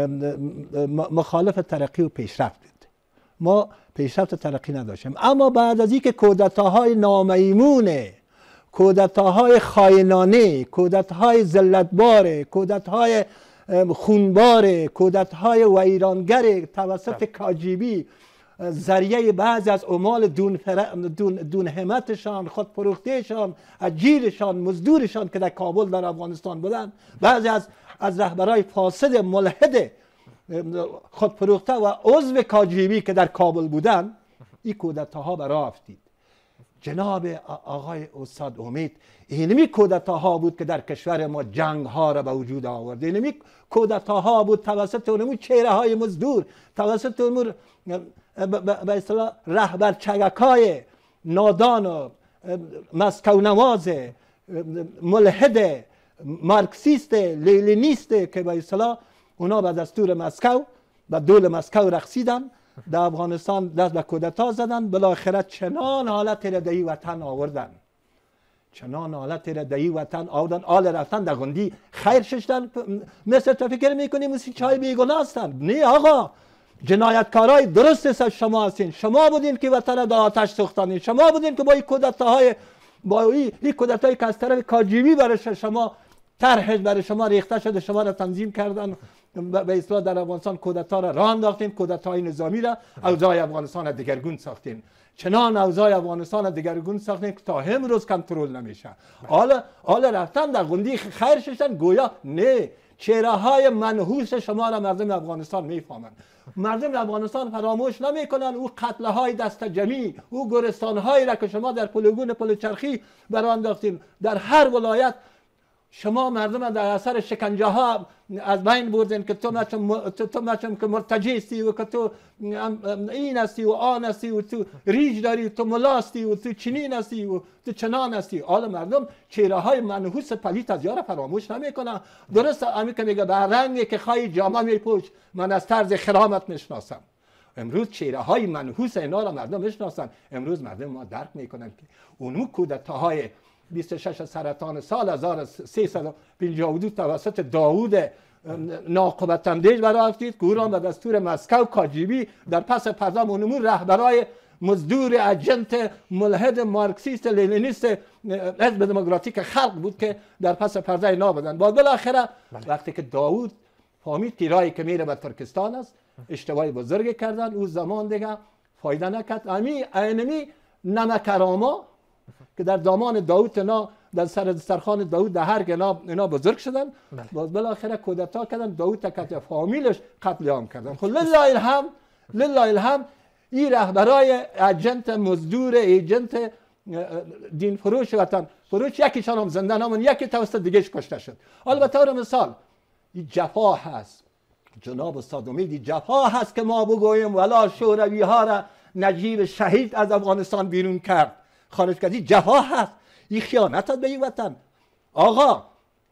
مخالف ترقی و پیشرفت بود. ما پیشرفت ترقی نداشتیم، اما بعد از اینکه کودتاهای نامیمونه، کودتاهای خائنانه، کودتاهای ذلتبار، کودتاهای خونبار، کودتاهای ویرانگر توسط کاجیبی ذریعه بعضی از عمال دون, دون, دون همتشان، خودفروختهشان، اجیرشان، مزدورشان که در کابل در افغانستان بودن، بعضی از از رهبرای فاسد ملحد خودفروخته و عضو کاجیبی که در کابل بودن، این کودتاها برای افتید. جناب آقای استاد امید، اینمی کودتاها بود که در کشور ما جنگ ها را به وجود آورد. اینمی کودتاها بود توسط اونمو چهره های مزدور، توسط اونمو به اصطلاح رهبر چگکای نادان و مسکو نواز ملحد مارکسیست لینینیست که به اصطلاح اونا به دستور مسکو به دول مسکو رقصیدن، در افغانستان دست به کودتا زدن، بالاخره چنان حالت را در وطن آوردن، چنان حالت را در وطن آوردن، آل رفتن در گندی خیر ششتن. مثل تو فکر میکنی مثل چای بیگناه هستن؟ نه آقا، جنایتکارای درست است شما هستین. شما بودین که وطن در آتش سوختانین، شما بودین که با این کودتاهای با این کودتای که از طرف کاجیبی برای شما طرح برای شما ریخته شده، شما را تنظیم کردن به اصطلاح در افغانستان کودتا را راه انداختین، کودتای نظامی را، اوضاع افغانستان را دگرگون ساختین. چنان اوضاع افغانستان را دگرگون ساختین که تا امروز کنترل نمیشه. حالا حالا رفتن در گندی خیر شدن گویا نه، چهره های منحوس شما را مردم افغانستان میفهمند. مردم افغانستان فراموش نمیکنن او قتل های دست جمعی، او گورستان هایی را که شما در پلگون پل چرخی برآنداختین. در هر ولایت شما مردم در اثر شکنجه ها از بین بردین که تو مچم تو مچم که مرتجع هستی و که تو این هستی و آن هستی و تو ریج داری، تو ملاستی و تو چنین هستی و تو چنان هستی. حالا مردم چهره های منحوس پلیت از یار فراموش نمیکنن. درست همین که میگه بر رنگی که خواهی جامه میپوش من از طرز خرامت میشناسم. امروز چهره های منحوس اینا را مردم میشناسن. امروز مردم ما درک میکنن که اونو کودتاهای بیست و شش سرطان سال هزار و سیصد و پنجاه و دو توسط داوود ناقبتندیش برآورد که او را به دستور مسکو کاجیبی در پس پرده اونمون رهبرای مزدور اجنت ملحد مارکسیست لنینیست حزب دموکراتیک خلق بود که در پس پرده اینا بودن. بعد بالاخره وقتی که داوود فهمید که راهی که میره به ترکستان است اشتباهی بزرگی کردن، او زمان دیگه فایده نکرد. امی اینمی نمکراما که در دامان داوود اینا در سر دسترخوان داوود در هر اینا اینا بزرگ شدن، باز بالاخره کودتا کردن، داوود تکت فامیلش قتل عام کردن. خب لله الحمد لله الحمد این رهبرای اجنت مزدور ایجنت دین فروش وطن فروش یکیشان هم زنده نمون، یکی توسط دیگهش کشته شد. حالا به طور مثال این جفا هست جناب استاد امید، این جفا هست که ما بگوییم ولا شوروی ها را نجیب شهید از افغانستان بیرون کرد، خارج کرد. این جفا هست، این خیانت به این وطن. آقا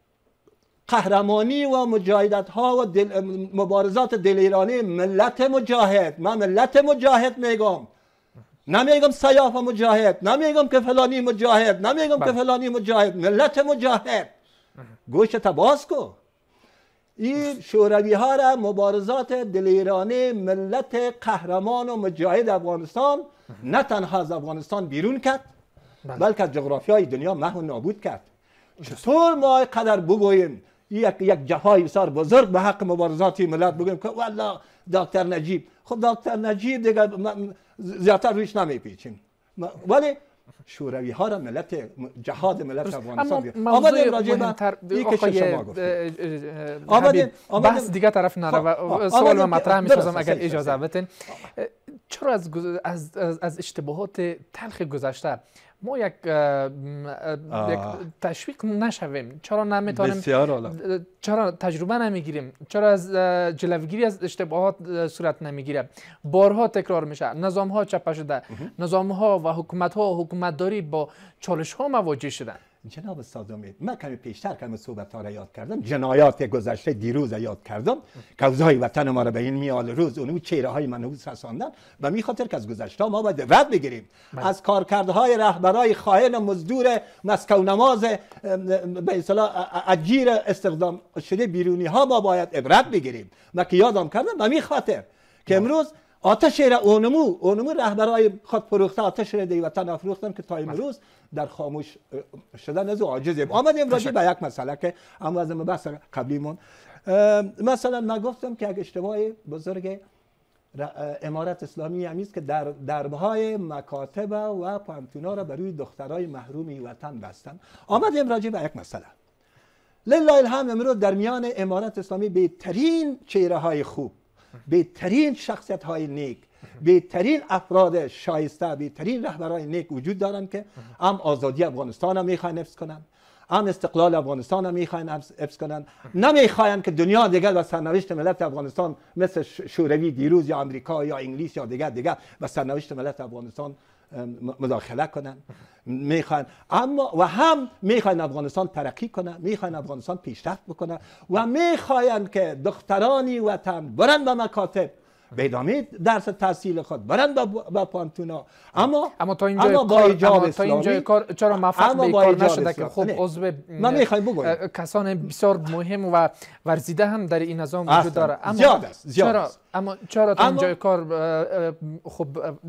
قهرمانی و مجاهدت ها و دل مبارزات دلیرانه ملت مجاهد، من ملت مجاهد میگم، نمیگم سیاف مجاهد، نمیگم که فلانی مجاهد، نمیگم که فلانی مجاهد، ملت مجاهد. گوشت باز کو. این شوروی ها را مبارزات دلیرانه ملت قهرمان و مجاهد افغانستان نه تنها از افغانستان بیرون کرد بلکه از جغرافیای دنیا محو نابود کرد. چطور ما قدر بگوییم یک یک جفای بسیار بزرگ به حق مبارزات ملت بگوییم که والله دکتر نجیب، خب دکتر نجیب دیگه زیادتر رویش نمیپیچیم، ولی شوروی ها را ملت جهاد ملت افغانستان آمدیم راجع به این که شما گفتید آمدیم بحث دیگه طرف نره و سوال من مطرح می‌سازم اگر اجازه بدین. چرا از از از اشتباهات تلخ گذشته ما یک یک تشویق نشویم؟ چرا نمیتونیم؟ چرا تجربه نمیگیریم؟ چرا از جلوگیری از اشتباهات صورت نمیگیره؟ بارها تکرار میشه، نظام ها چپه شده، نظام ها و حکومت ها و حکومتداری با چالش ها مواجه شدن. جناب استاد امید، من کمی پیشتر کمی صحبت ها را یاد کردم، جنایات گذشته دیروز یاد کردم، کوزهای وطن ما را به این میال روز اونو چهره های منحوس رساندن و می خاطر که از گذشته ما باید عبرت بگیریم. از کارکردهای رهبرای خائن مزدور مسکو نماز به اصطلاح اجیر استخدام شده بیرونی ها ما باید عبرت بگیریم. من که یادم کردم و می خاطر که امروز آتش را اونمو اونمو رهبرای خود فروخته آتش را دی وطن افروختن که تا امروز در خاموش شدن از عاجزیم. آمدیم راجع به یک مسئله که اما از بحث قبلیمون، مثلا من گفتم که یک اشتباه بزرگ امارت اسلامی همیست که در دربهای مکاتب و پانتونا را برای دخترای محرومی وطن بستن. آمدیم راجع به یک مسئله. لله الحمد امروز در میان امارت اسلامی بهترین چهره های خوب، بهترین شخصیت های نیک، بهترین افراد شایسته، بهترین رهبران نیک وجود دارند که هم آزادی افغانستان هم میخواین حفظ کنن، هم استقلال افغانستان هم میخواین حفظ کنن، نمیخواین که دنیا دیگر و سرنوشت ملت افغانستان مثل شوروی دیروز یا امریکا یا انگلیس یا دیگر دیگر و سرنوشت ملت افغانستان مداخله کنن. میخواین اما و هم میخواین افغانستان ترقی کنه، میخواین افغانستان پیشرفت بکنه و میخواین که دخترانی وطن برن به مکاتب به ادامه درس تحصیل خود برن به پانتونا، اما اما تا اینجا اما کار اما تا اینجا کار چرا موفق به کار نشده که خب عضو کسان بسیار مهم و ورزیده هم در این نظام وجود داره، اما زیاد است زیاد چرا است. اما چرا تا اینجا کار خب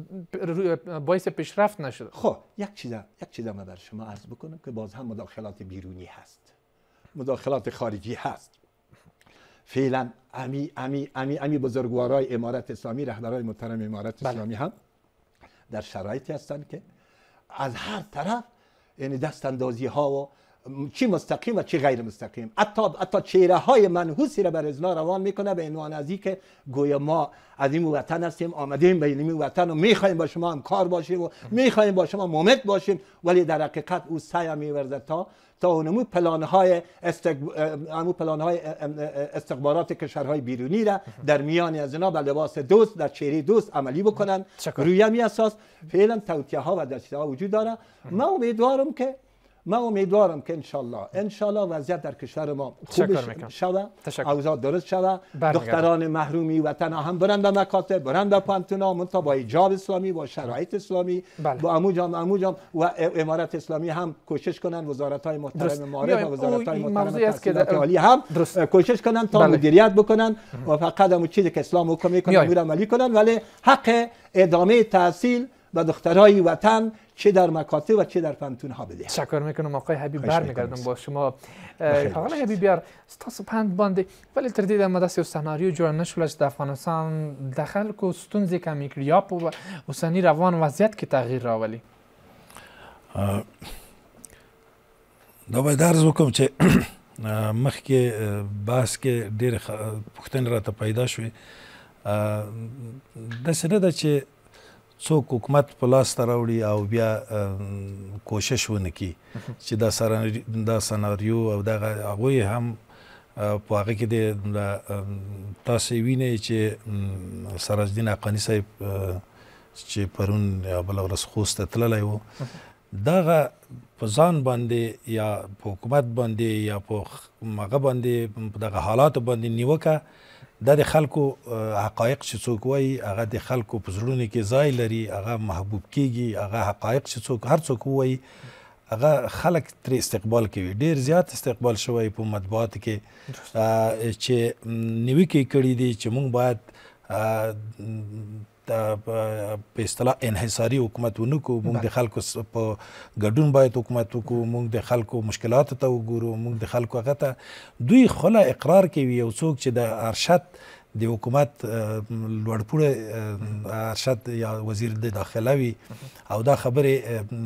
باعث پیشرفت نشده؟ خب یک چیز یک چیز من بر شما عرض بکنم که باز هم مداخلات بیرونی هست، مداخلات خارجی هست. فعلا امی امی امی امی بزرگوارای امارت اسلامی، رهبرای محترم امارت بله. اسلامی هم در شرایطی هستند که از هر طرف یعنی دست اندازی ها و چی مستقیم و چی غیر مستقیم. حتی حتی چهره های منحوسی را بر ازنا روان میکنه به عنوان از که گویا ما از این وطن هستیم، آمدیم به این وطن و میخوایم با شما همکار باشیم و میخوایم با شما مومت باشیم، ولی در حقیقت او سعی میورزد تا تا اونمو پلان های استقب... پلان های استخبارات کشورهای بیرونی را در میان از اینا به لباس دوست در چهره دوست عملی بکنن. روی همین اساس فعلا توطئه ها و دسیسه ها وجود داره. من امیدوارم که من امیدوارم که انشالله انشالله وضعیت در کشور ما خوب شوه، اوضاع درست شوه، دختران محرومی وطن هم برن به مکاتب، برن به پانتونا، منتها با حجاب اسلامی، با شرایط اسلامی، بله. با اموجام اموجام و امارت اسلامی هم کوشش کنن، وزارت های محترم معارف و وزارت های محترم تحصیلات عالی هم درست. کوشش کنن تا بله. مدیریت بکنن و فقط همون چیزی که اسلام حکم میکنه امور عملی کنن، ولی حق ادامه تحصیل و دخترای وطن چه در مکاتب و چه در پانتون ها بده. تشکر میکنم آقای حبیب. برمیگردم با شما. آقای حبیب یار ستاسو پند باندې ولی تر دې دمه داسې یو سناریو جوړ نه شوله چې د افغانستان د خلکو ستونزې کمې کړي یا په اوسني روان وضعیت کې تغییر راولي. دا باید عرض وکړم چې مخکې بحث کې ډېرې پوښتنې راته پیدا شوې. داسې نه ده چې څوک حکومت په لاس ته راوړي او بیا کوشش ونه کړي چې دا سناریو او دغه هغوی هم په هغه کې د تاسې وینئ چې سراج الدین حقاني صاحب چې پرون یا بله ورځ خوست ته تللی و، دغه په ځان باندې یا په حکومت باندې یا په هغه باندې په دغه حالاتو باندې نیوکه دا د خلکو حقایق چې څوک وایي هغه د خلکو په زړونو کې ځای لري، هغه محبوب کیږي، هغه حقایق چې څوک هر څوک وایي هغه خلک ترې استقبال کوي. ډېر زیات استقبال شوی په مطبوعاتو کې چې نیوکې کړي دي چې موږ باید په اصطلاح انحصاري حکومت ونه کړو، موږ د خلکو په ګډون باید حکومت وکړو، موږ د خلکو مشکلاتو ته وګورو، موږ د خلکو هغه ته دوی خله اقرار کوي. یو څوک چې د ارشد د حکومت لوړپوړی ارشد یا وزیر د داخله وي او دا خبرې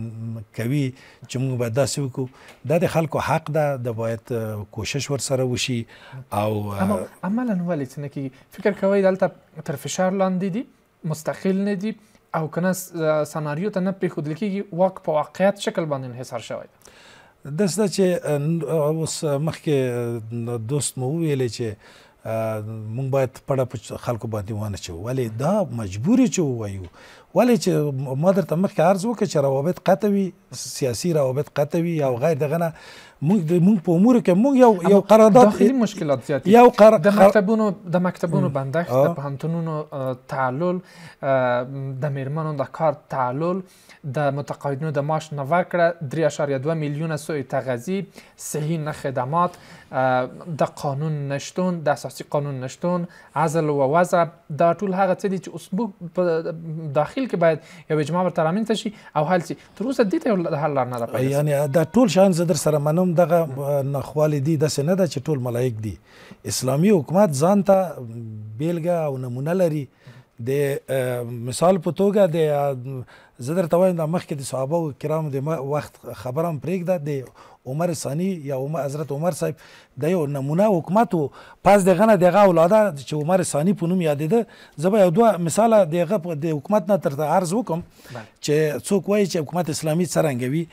کوي چې موږ باید داسې وکړو، دا د خلکو حق ده، د باید کوشش ورسره وشي. او عملا ولې څه نه کېږي؟ فکر کوئ دلته تر فشار لاندې دي، مستقل نه دي او کنه سناریو ته نه پرېښودل کېږي، واک په واقعیت شکل باندې انحصار شوی ده. داسې ده چې اوس مخکې دوست مو وویلې چې مونږ باید پړه په خلکو باندې ونه چوو، ولې دا مجبوري چې ووایو، ولې چې ما درته مخکې عرض وکړه چې روابط قطع وي، سیاسي روابط قطع وي او غیر دغه نه مونږ مونږ په امورو کې مونږ یو یو قرارداد داخلي مشکلات زیات یو قرار د مکتبونو د مکتبونو بندښت، د پوهنتونونو تعلل، د میرمنو د کار تعلل، د متقاعدینو د معاش نوکړه، درې اعشاریه دوه میلیونه سوی تغذیه، صحی نه خدمات، د قانون نشتون، د اساسي قانون نشتون، عزل و وضع، دا ټول هغه څه دي چې اوس موږ په داخل کې باید یو اجماع ورته رامنځته شي او حل شي. تر اوسه دې ته یو حل لار نه ده پیدا. یعنې دا ټول شیان زه در سره منم دغه ناخوالې دي، داسې نه ده چې ټول ملایک دي. اسلامي حکومت ځان ته بیلګه او نمونه لري. د مثال په توګه د زه درته وایم د مخکې د صحابه کرامو د وخت خبره هم پرېږده، د عمر ثاني یا حضرت عمر صاحب د یو نمونه حکومت و، پس دغه نه د هغه اولاده چې عمر ثاني په نوم یادېده. زه به یو دوه مثاله د هغه د حکومت نه درته عرض وکړم چې څوک وایي چې حکومت اسلامي څرنګه وي.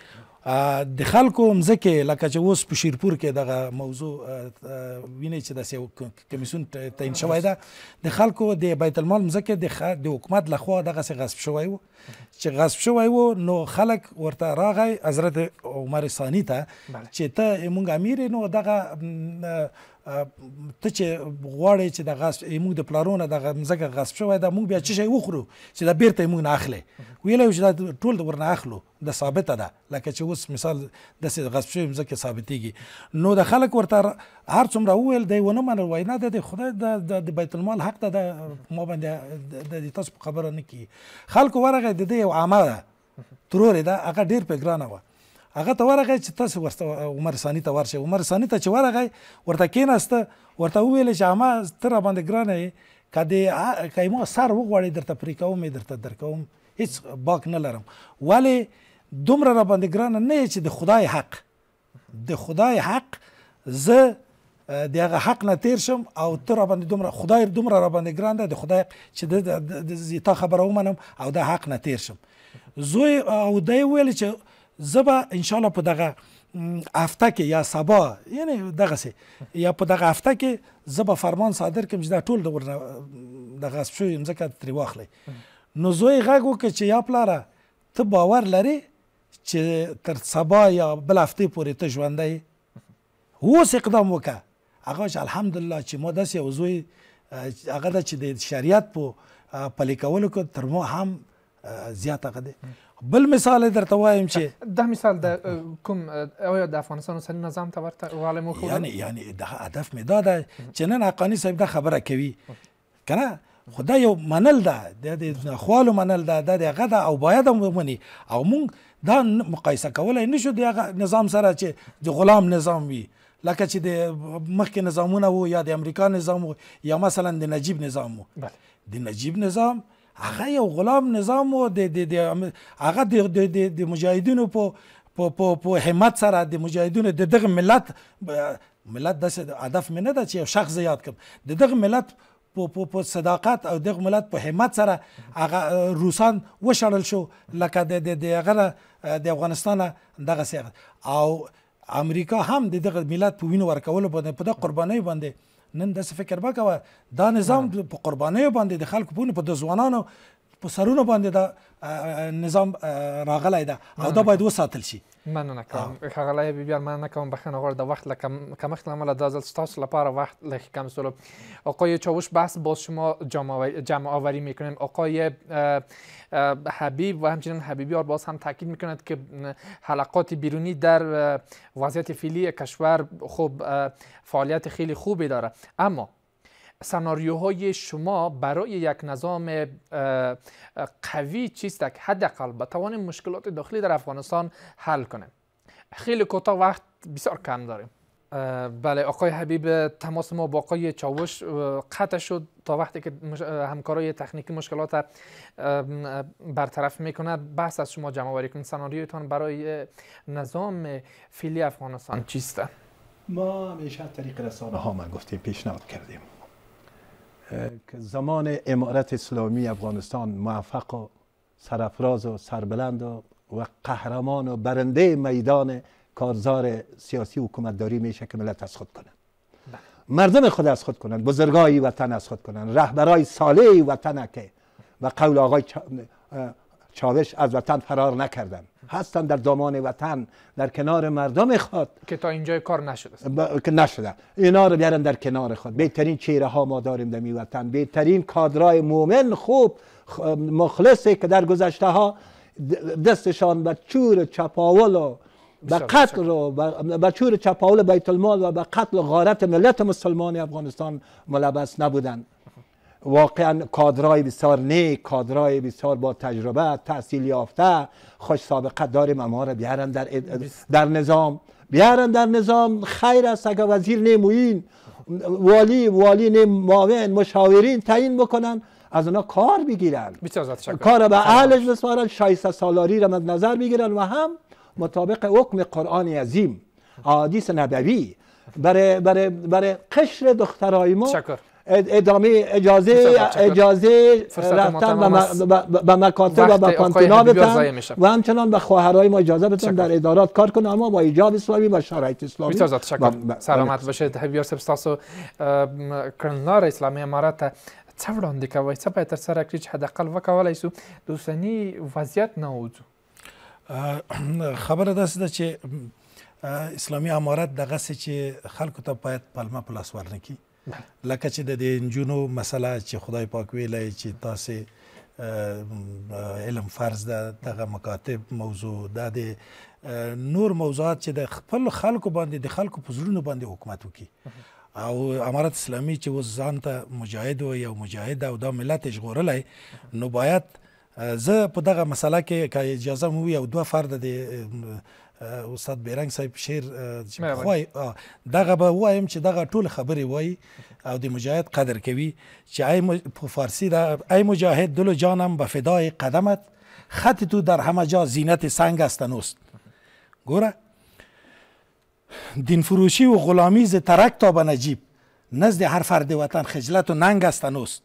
د خلکو مځکې لکه چې اوس په شیرپور کې دغه موضوع وینئ چې داسې یو کمیسیون تعیین شوی ده، د خلکو د بیت المال مځکې د حکومت لخوا دغسې غصب شوی و. چې غصب شوی و نو خلک ورته راغی حضرت عمر ثاني ته چې ته موږ امیر یې، نو دغه ته چې غواړې چې د غصب موږ د پلارونه دغه مځکه غصب شوی ده، موږ بیا څه شی وخورو چې دا بیرته یې موږ نه اخلی؟ ویلی و چې دا ټول ورنه اخلو، دا ثابته ده لکه چې اوس مثال داسې غصب شوې مځکې ثابتېږي. نو د خلک ورته هر څومره وویل دی ونه منل، وایي نه د خدای د بیت المال حق ده، ما باندې د تاسو په خبره نه کېږي. خلکو ورغی د دې یو عامه ده ترورې ده، هغه ډېر پې ګرانه وه، هغه ته ورغی چې تاسو ورته عمر ثاني ته ورشئ. عمر ثاني ته چې ورغی ورته کېناسته، ورته وویل چې عامه ته را باندې ګرانه یې، که د که ما سر وغواړې درته پرې کوم یې درته درکوم، هېڅ باک نه لرم، ولې دومره را باندې ګرانه نه یې چې د خدای حق د خدای حق زه د هغه حق نه تیر شم او ته راباندې دومره خدای دومره راباندې ګران ده د خدای چې د تا خبره ومنم او د حق نه تیر شم. زوی او دی ویل چې زه به انشاءالله په دغه هفته کې یا سبا یعنی دغسې یا په دغه هفته کې زه به فرمان صادر کړم چې دا ټول د غصب شوې مځکه ترې واخلئ. نو زوی غږ وکړ چې یا پلاره ته باور لرې چې تر سبا یا بل هفتې پورې ته ژوندی اوس اقدام وکړه. هغه چې الحمدلله چې ما داسې یو زوی هغه ده چې د شریعت په پلي کولو کې تر ما هم زیات هغه دی. بل مثال درته وایم چې دا مثال د کوم آیا د افغانستان اوسني نظام ته ورته والی مو یعنی یعنی د هدف مې دا ده چې نن حقاني صاحب دا خبره کوي که نه خو دا یو منل ده د ناخوالو منل ده دا د هغه ده او باید هم ومني او مونږ دا مقایسه کولی نشو د هغه نظام سره چې د غلام نظام وي لکه چې د مخکې نظامونه وو یا د امریکا نظام وو یا مثلا د نجیب نظام وو. د نجیب نظام هغه یو غلام نظام و هغه د مجاهدینو په همت سره د مجاهدینو د دغه ملت ملت داسې هدف مې نه ده چې یو شخص یاد کړم د دغه ملت په صداقت او دغه ملت په همت سره هغه روسان وشړل شو لکه د هغه د افغانستان دغسې او امریکا هم د دغه ملت په وینو ورکولو باندې په دغه قربانیو باندې نن داسې فکر مه کوه دا نظام په قربانیو باندې د خلکو په په د ځوانانو په سرونو باندې دا نظام راغلی ده او دا باید وساتل شي. مننه کوم ښاغلی حبیبیار، مننه کوم. بخښنه غواړم د وخت له کمښت له امله دا ځل ستاسو لپاره وقت لږ کم شد. آقای چاوش بحث باز شما جمع آوری میکنیم. آقای حبیب و همچنین حبیبیار باز هم تاکید میکند که حلقات بیرونی در وضعیت فعلی کشور خوب فعالیت خیلی خوبی داره، اما سناریوهای شما برای یک نظام قوی چیست که حداقل بتوانیم مشکلات داخلی در افغانستان حل کنیم؟ خیلی کوتاه وقت بسیار کم داریم. بله آقای حبیب، تماس ما با آقای چاوش قطع شد تا وقتی که همکارای تکنیکی مشکلات برطرف میکند. بحث از شما جمع آوری کنید. سناریویتان برای نظام فعلی افغانستان چیست؟ ما همیشه طریق رسانه ها ما گفتیم پیشنهاد کردیم که زمان امارت اسلامی افغانستان موفق و سرافراز و سربلند و, و قهرمان و برنده میدان کارزار سیاسی حکومتداری میشه که ملت از خود کنند، مردم خود از خود کنند، بزرگای وطن از خود کنند، رهبرای صالح وطن که و قول آقای چاوش از وطن فرار نکردن، هستن در دامان وطن در کنار مردم خود که تا اینجای کار نشده ب... که نشده. اینا رو بیارن در کنار خود. بهترین چهره ها ما داریم در می وطن، بهترین کادرای مومن خوب مخلصی که در گذشته ها دستشان به چور چپاول و به قتل و به چور چپاول بیت المال و به قتل و غارت ملت مسلمان افغانستان ملبس نبودند. واقعا کادرای بسیار نیک، کادرای بسیار با تجربه، تحصیل یافته، خوش سابقه داریم. اما را بیارن در در نظام، بیارن در نظام. خیر است اگر وزیر نیموین، والی والی نیم معاون، مشاورین تعیین بکنن، از اونا کار بگیرن، کار به اهلش بسپارن، شایسته سالاری را مد نظر بگیرن و هم مطابق حکم قرآن عظیم، احادیث نبوی برای برای برای قشر دخترای ما ادامه اجازه اجازه رفتن به مکاتب و به کانتینا بدن و همچنان به خواهرای ما اجازه بدن در ادارات کار کنن، اما با ایجاب اسلامی و شرایط اسلامی. بسیار تشکر. سلامت باشید. حبیبیار صاحب، تاسو کړنلاره اسلامي امارات څه وړاندې کوئ؟ څه باید ترسره کړي چې حداقل وکولی شو د اوسني وضعیت نه ووځو؟ خبره داسې ده چې اسلامي امارت دغسې چې خلکو ته باید پلمه په لاس ورنکړي، لکه چې د دې نجونو مسله چې خدای پاک ویلی چې تاسې علم فرض ده، دغه مکاتب موضوع ده، د نور موضوعات چې د خپل خلکو باندې د خلکو په زړونو باندې حکومت وکړي. او امارت اسلامي چې اوس ځان ته مجاهد و یو مجاهد او دا ملت یې ژغورلی، نو باید زه په دغه مسله کې که اجازه مو وي او دوه فرده د استاد بیرنګ صاحب شعر چې پخوا دغه به ووایم چې دغه ټول خبرې وایي او د مجاهد قدر کوي چې ای په فارسی ده: ای مجاهد دل و جانم به فدای قدمت، خط تو در همه جا زینت سنگ است نوست. ګوره دین فروشی و غلامی ز ترک تا به نجیب، نزد هر فرد وطن خجلت و ننگ است هنوز.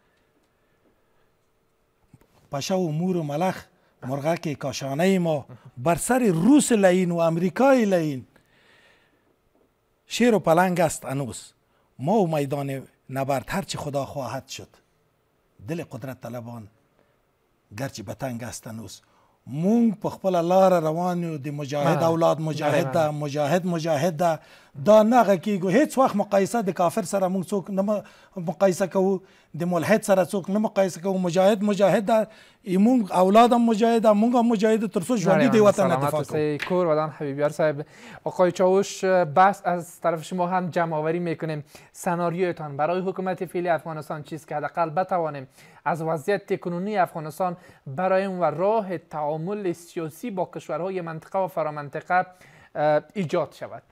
پشه و مور و ملخ مرغک کاشانه ما، بر سر روس لعین و امریکای لعین، شیر و پلنگ است هنوز. ما و میدان نبرد هرچی خدا خواهد شد، دل قدرت طلبان گرچه بتنگ است هنوز. مونگ په خپل لار روان یو، د مجاهد اولاد مجاهد ده، مجاهد مجاهد ده. دا نغه کیږو هیڅ وخت مقایسه د کافر سره مونږ څوک نه مقایسه کوو، د ملحد سره څوک نه مقایسه کوو. مجاهد مجاهد ده، مونږ اولاد هم مجاهد هم، مونږ هم مجاهد تر څو ژوندي د وطن دفاع کوو. کور ودان حبیبیار صاحب. آقای چاوش، بس از طرف شما هم جمع آوری میکنیم سناریویتان برای حکومت فعلی افغانستان چیست که حداقل بتوانیم از وضعیت کنونی افغانستان برای و راه تعامل سیاسی با کشورهای منطقه و فرامنطقه ایجاد شود.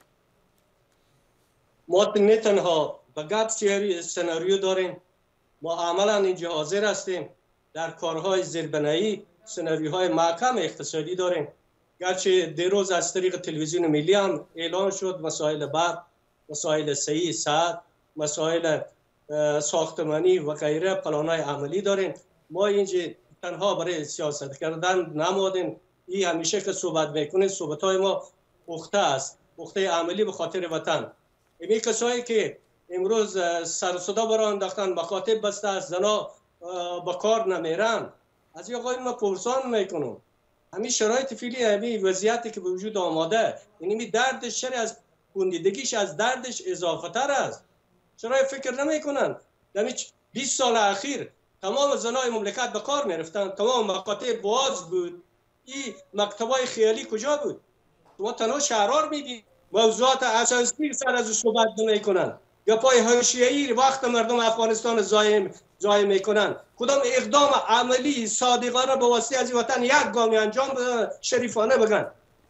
ما نه تنها به گپ سناریو داریم، ما عملا اینجا حاضر هستیم در کارهای زیربنایی سناریوهای محکم اقتصادی داریم. گرچه دیروز از طریق تلویزیون ملی هم اعلان شد مسائل برق، مسائل صحی صحت، مسائل ساختمانی و غیره پلانهای عملی داریم. ما اینجا تنها برای سیاست کردن نمادیم. این همیشه که صحبت میکنه صحبتهای ما پخته است، پخته عملی به خاطر وطن. این کسایی که امروز سر صدا برای انداختن، مکاتب بسته است، زنا با کار نمیرن، از این آقای ما پرسان میکنم. همین شرایط فعلی، همین وضعیتی که به وجود آماده، یعنی دردش چرا از کندیدگیش از دردش اضافه تر است. چرا فکر نمیکنن؟ در بیست سال اخیر تمام زنای مملکت به کار میرفتن، تمام مکاتب باز بود. این مکتبای خیالی کجا بود؟ شما تنها شعار میدید، موضوعات اساسی سر از صحبت نمیکنن. یا پای حاشیه‌ای وقت مردم افغانستان ضایع ضایع میکنن. کدام اقدام عملی صادقانه به واسطه از وطن یک گامی انجام شریفانه بگن.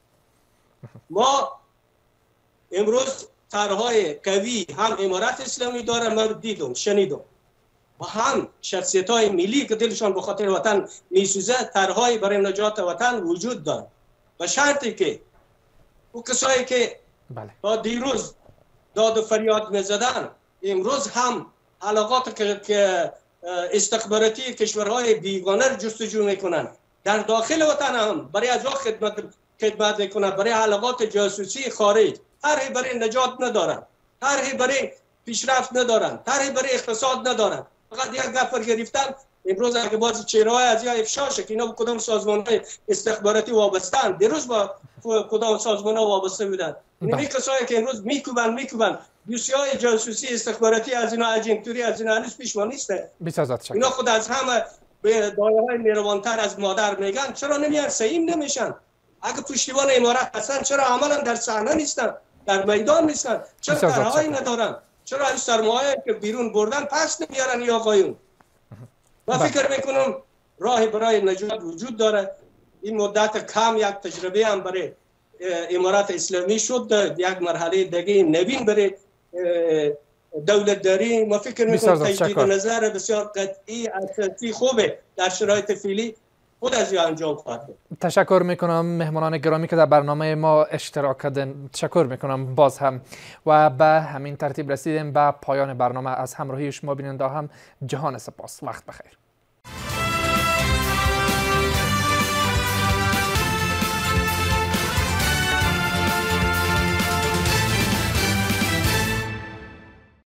ما امروز طرحهای قوی هم امارت اسلامی داره، من دیدم شنیدم، و هم شخصیت های ملی که دلشان به خاطر وطن میسوزه طرحهای برای نجات وطن وجود داره. و شرطی که او کسایی که با دیروز داد و فریاد میزدن امروز هم علاقات که استخباراتی کشورهای بیگانه جستجو میکنن، در داخل وطن هم برای از خدمت خدمت میکنن، برای علاقات جاسوسی خارج طرحی برای نجات ندارن، طرحی برای پیشرفت ندارن، طرحی برای اقتصاد ندارن. فقط یک گفر گرفتن. امروز اگه باز چهره‌های از یا افشا شه که اینا به کدام سازمان‌های استخباراتی وابسته‌اند، دیروز با کدام سازمان‌ها وابسته بودن. این کسایی که امروز میکوبن میکوبن دوسیه‌های جاسوسی استخباراتی از اینا، اجنتوری از اینا هنوز پیشوا نیسته. اینا خود از همه به دایره‌های مهربان‌تر از مادر میگن. چرا نمیان سیم نمیشن؟ اگه پشتیبان امارت هستن چرا عملا در صحنه نیستن، در میدان نیستن؟ چرا طرحی ندارن؟ چرا این سرمایه که بیرون بردن پس نمیارن یا آقایون؟ من فکر میکنم راهی برای نجات وجود داره. این مدت کم یک تجربه هم برای امارت اسلامی شد، یک مرحله دیگه نوین برای دولت داری. ما فکر میکنم تجدید نظر بسیار قطعی اساسی خوبه در شرایط فعلی خود از انجام خواهد بود. تشکر میکنم مهمانان گرامی که در برنامه ما اشتراک کردن. تشکر میکنم باز هم، و به همین ترتیب رسیدیم به پایان برنامه. از همراهی شما بیننده هم جهان سپاس. وقت بخیر.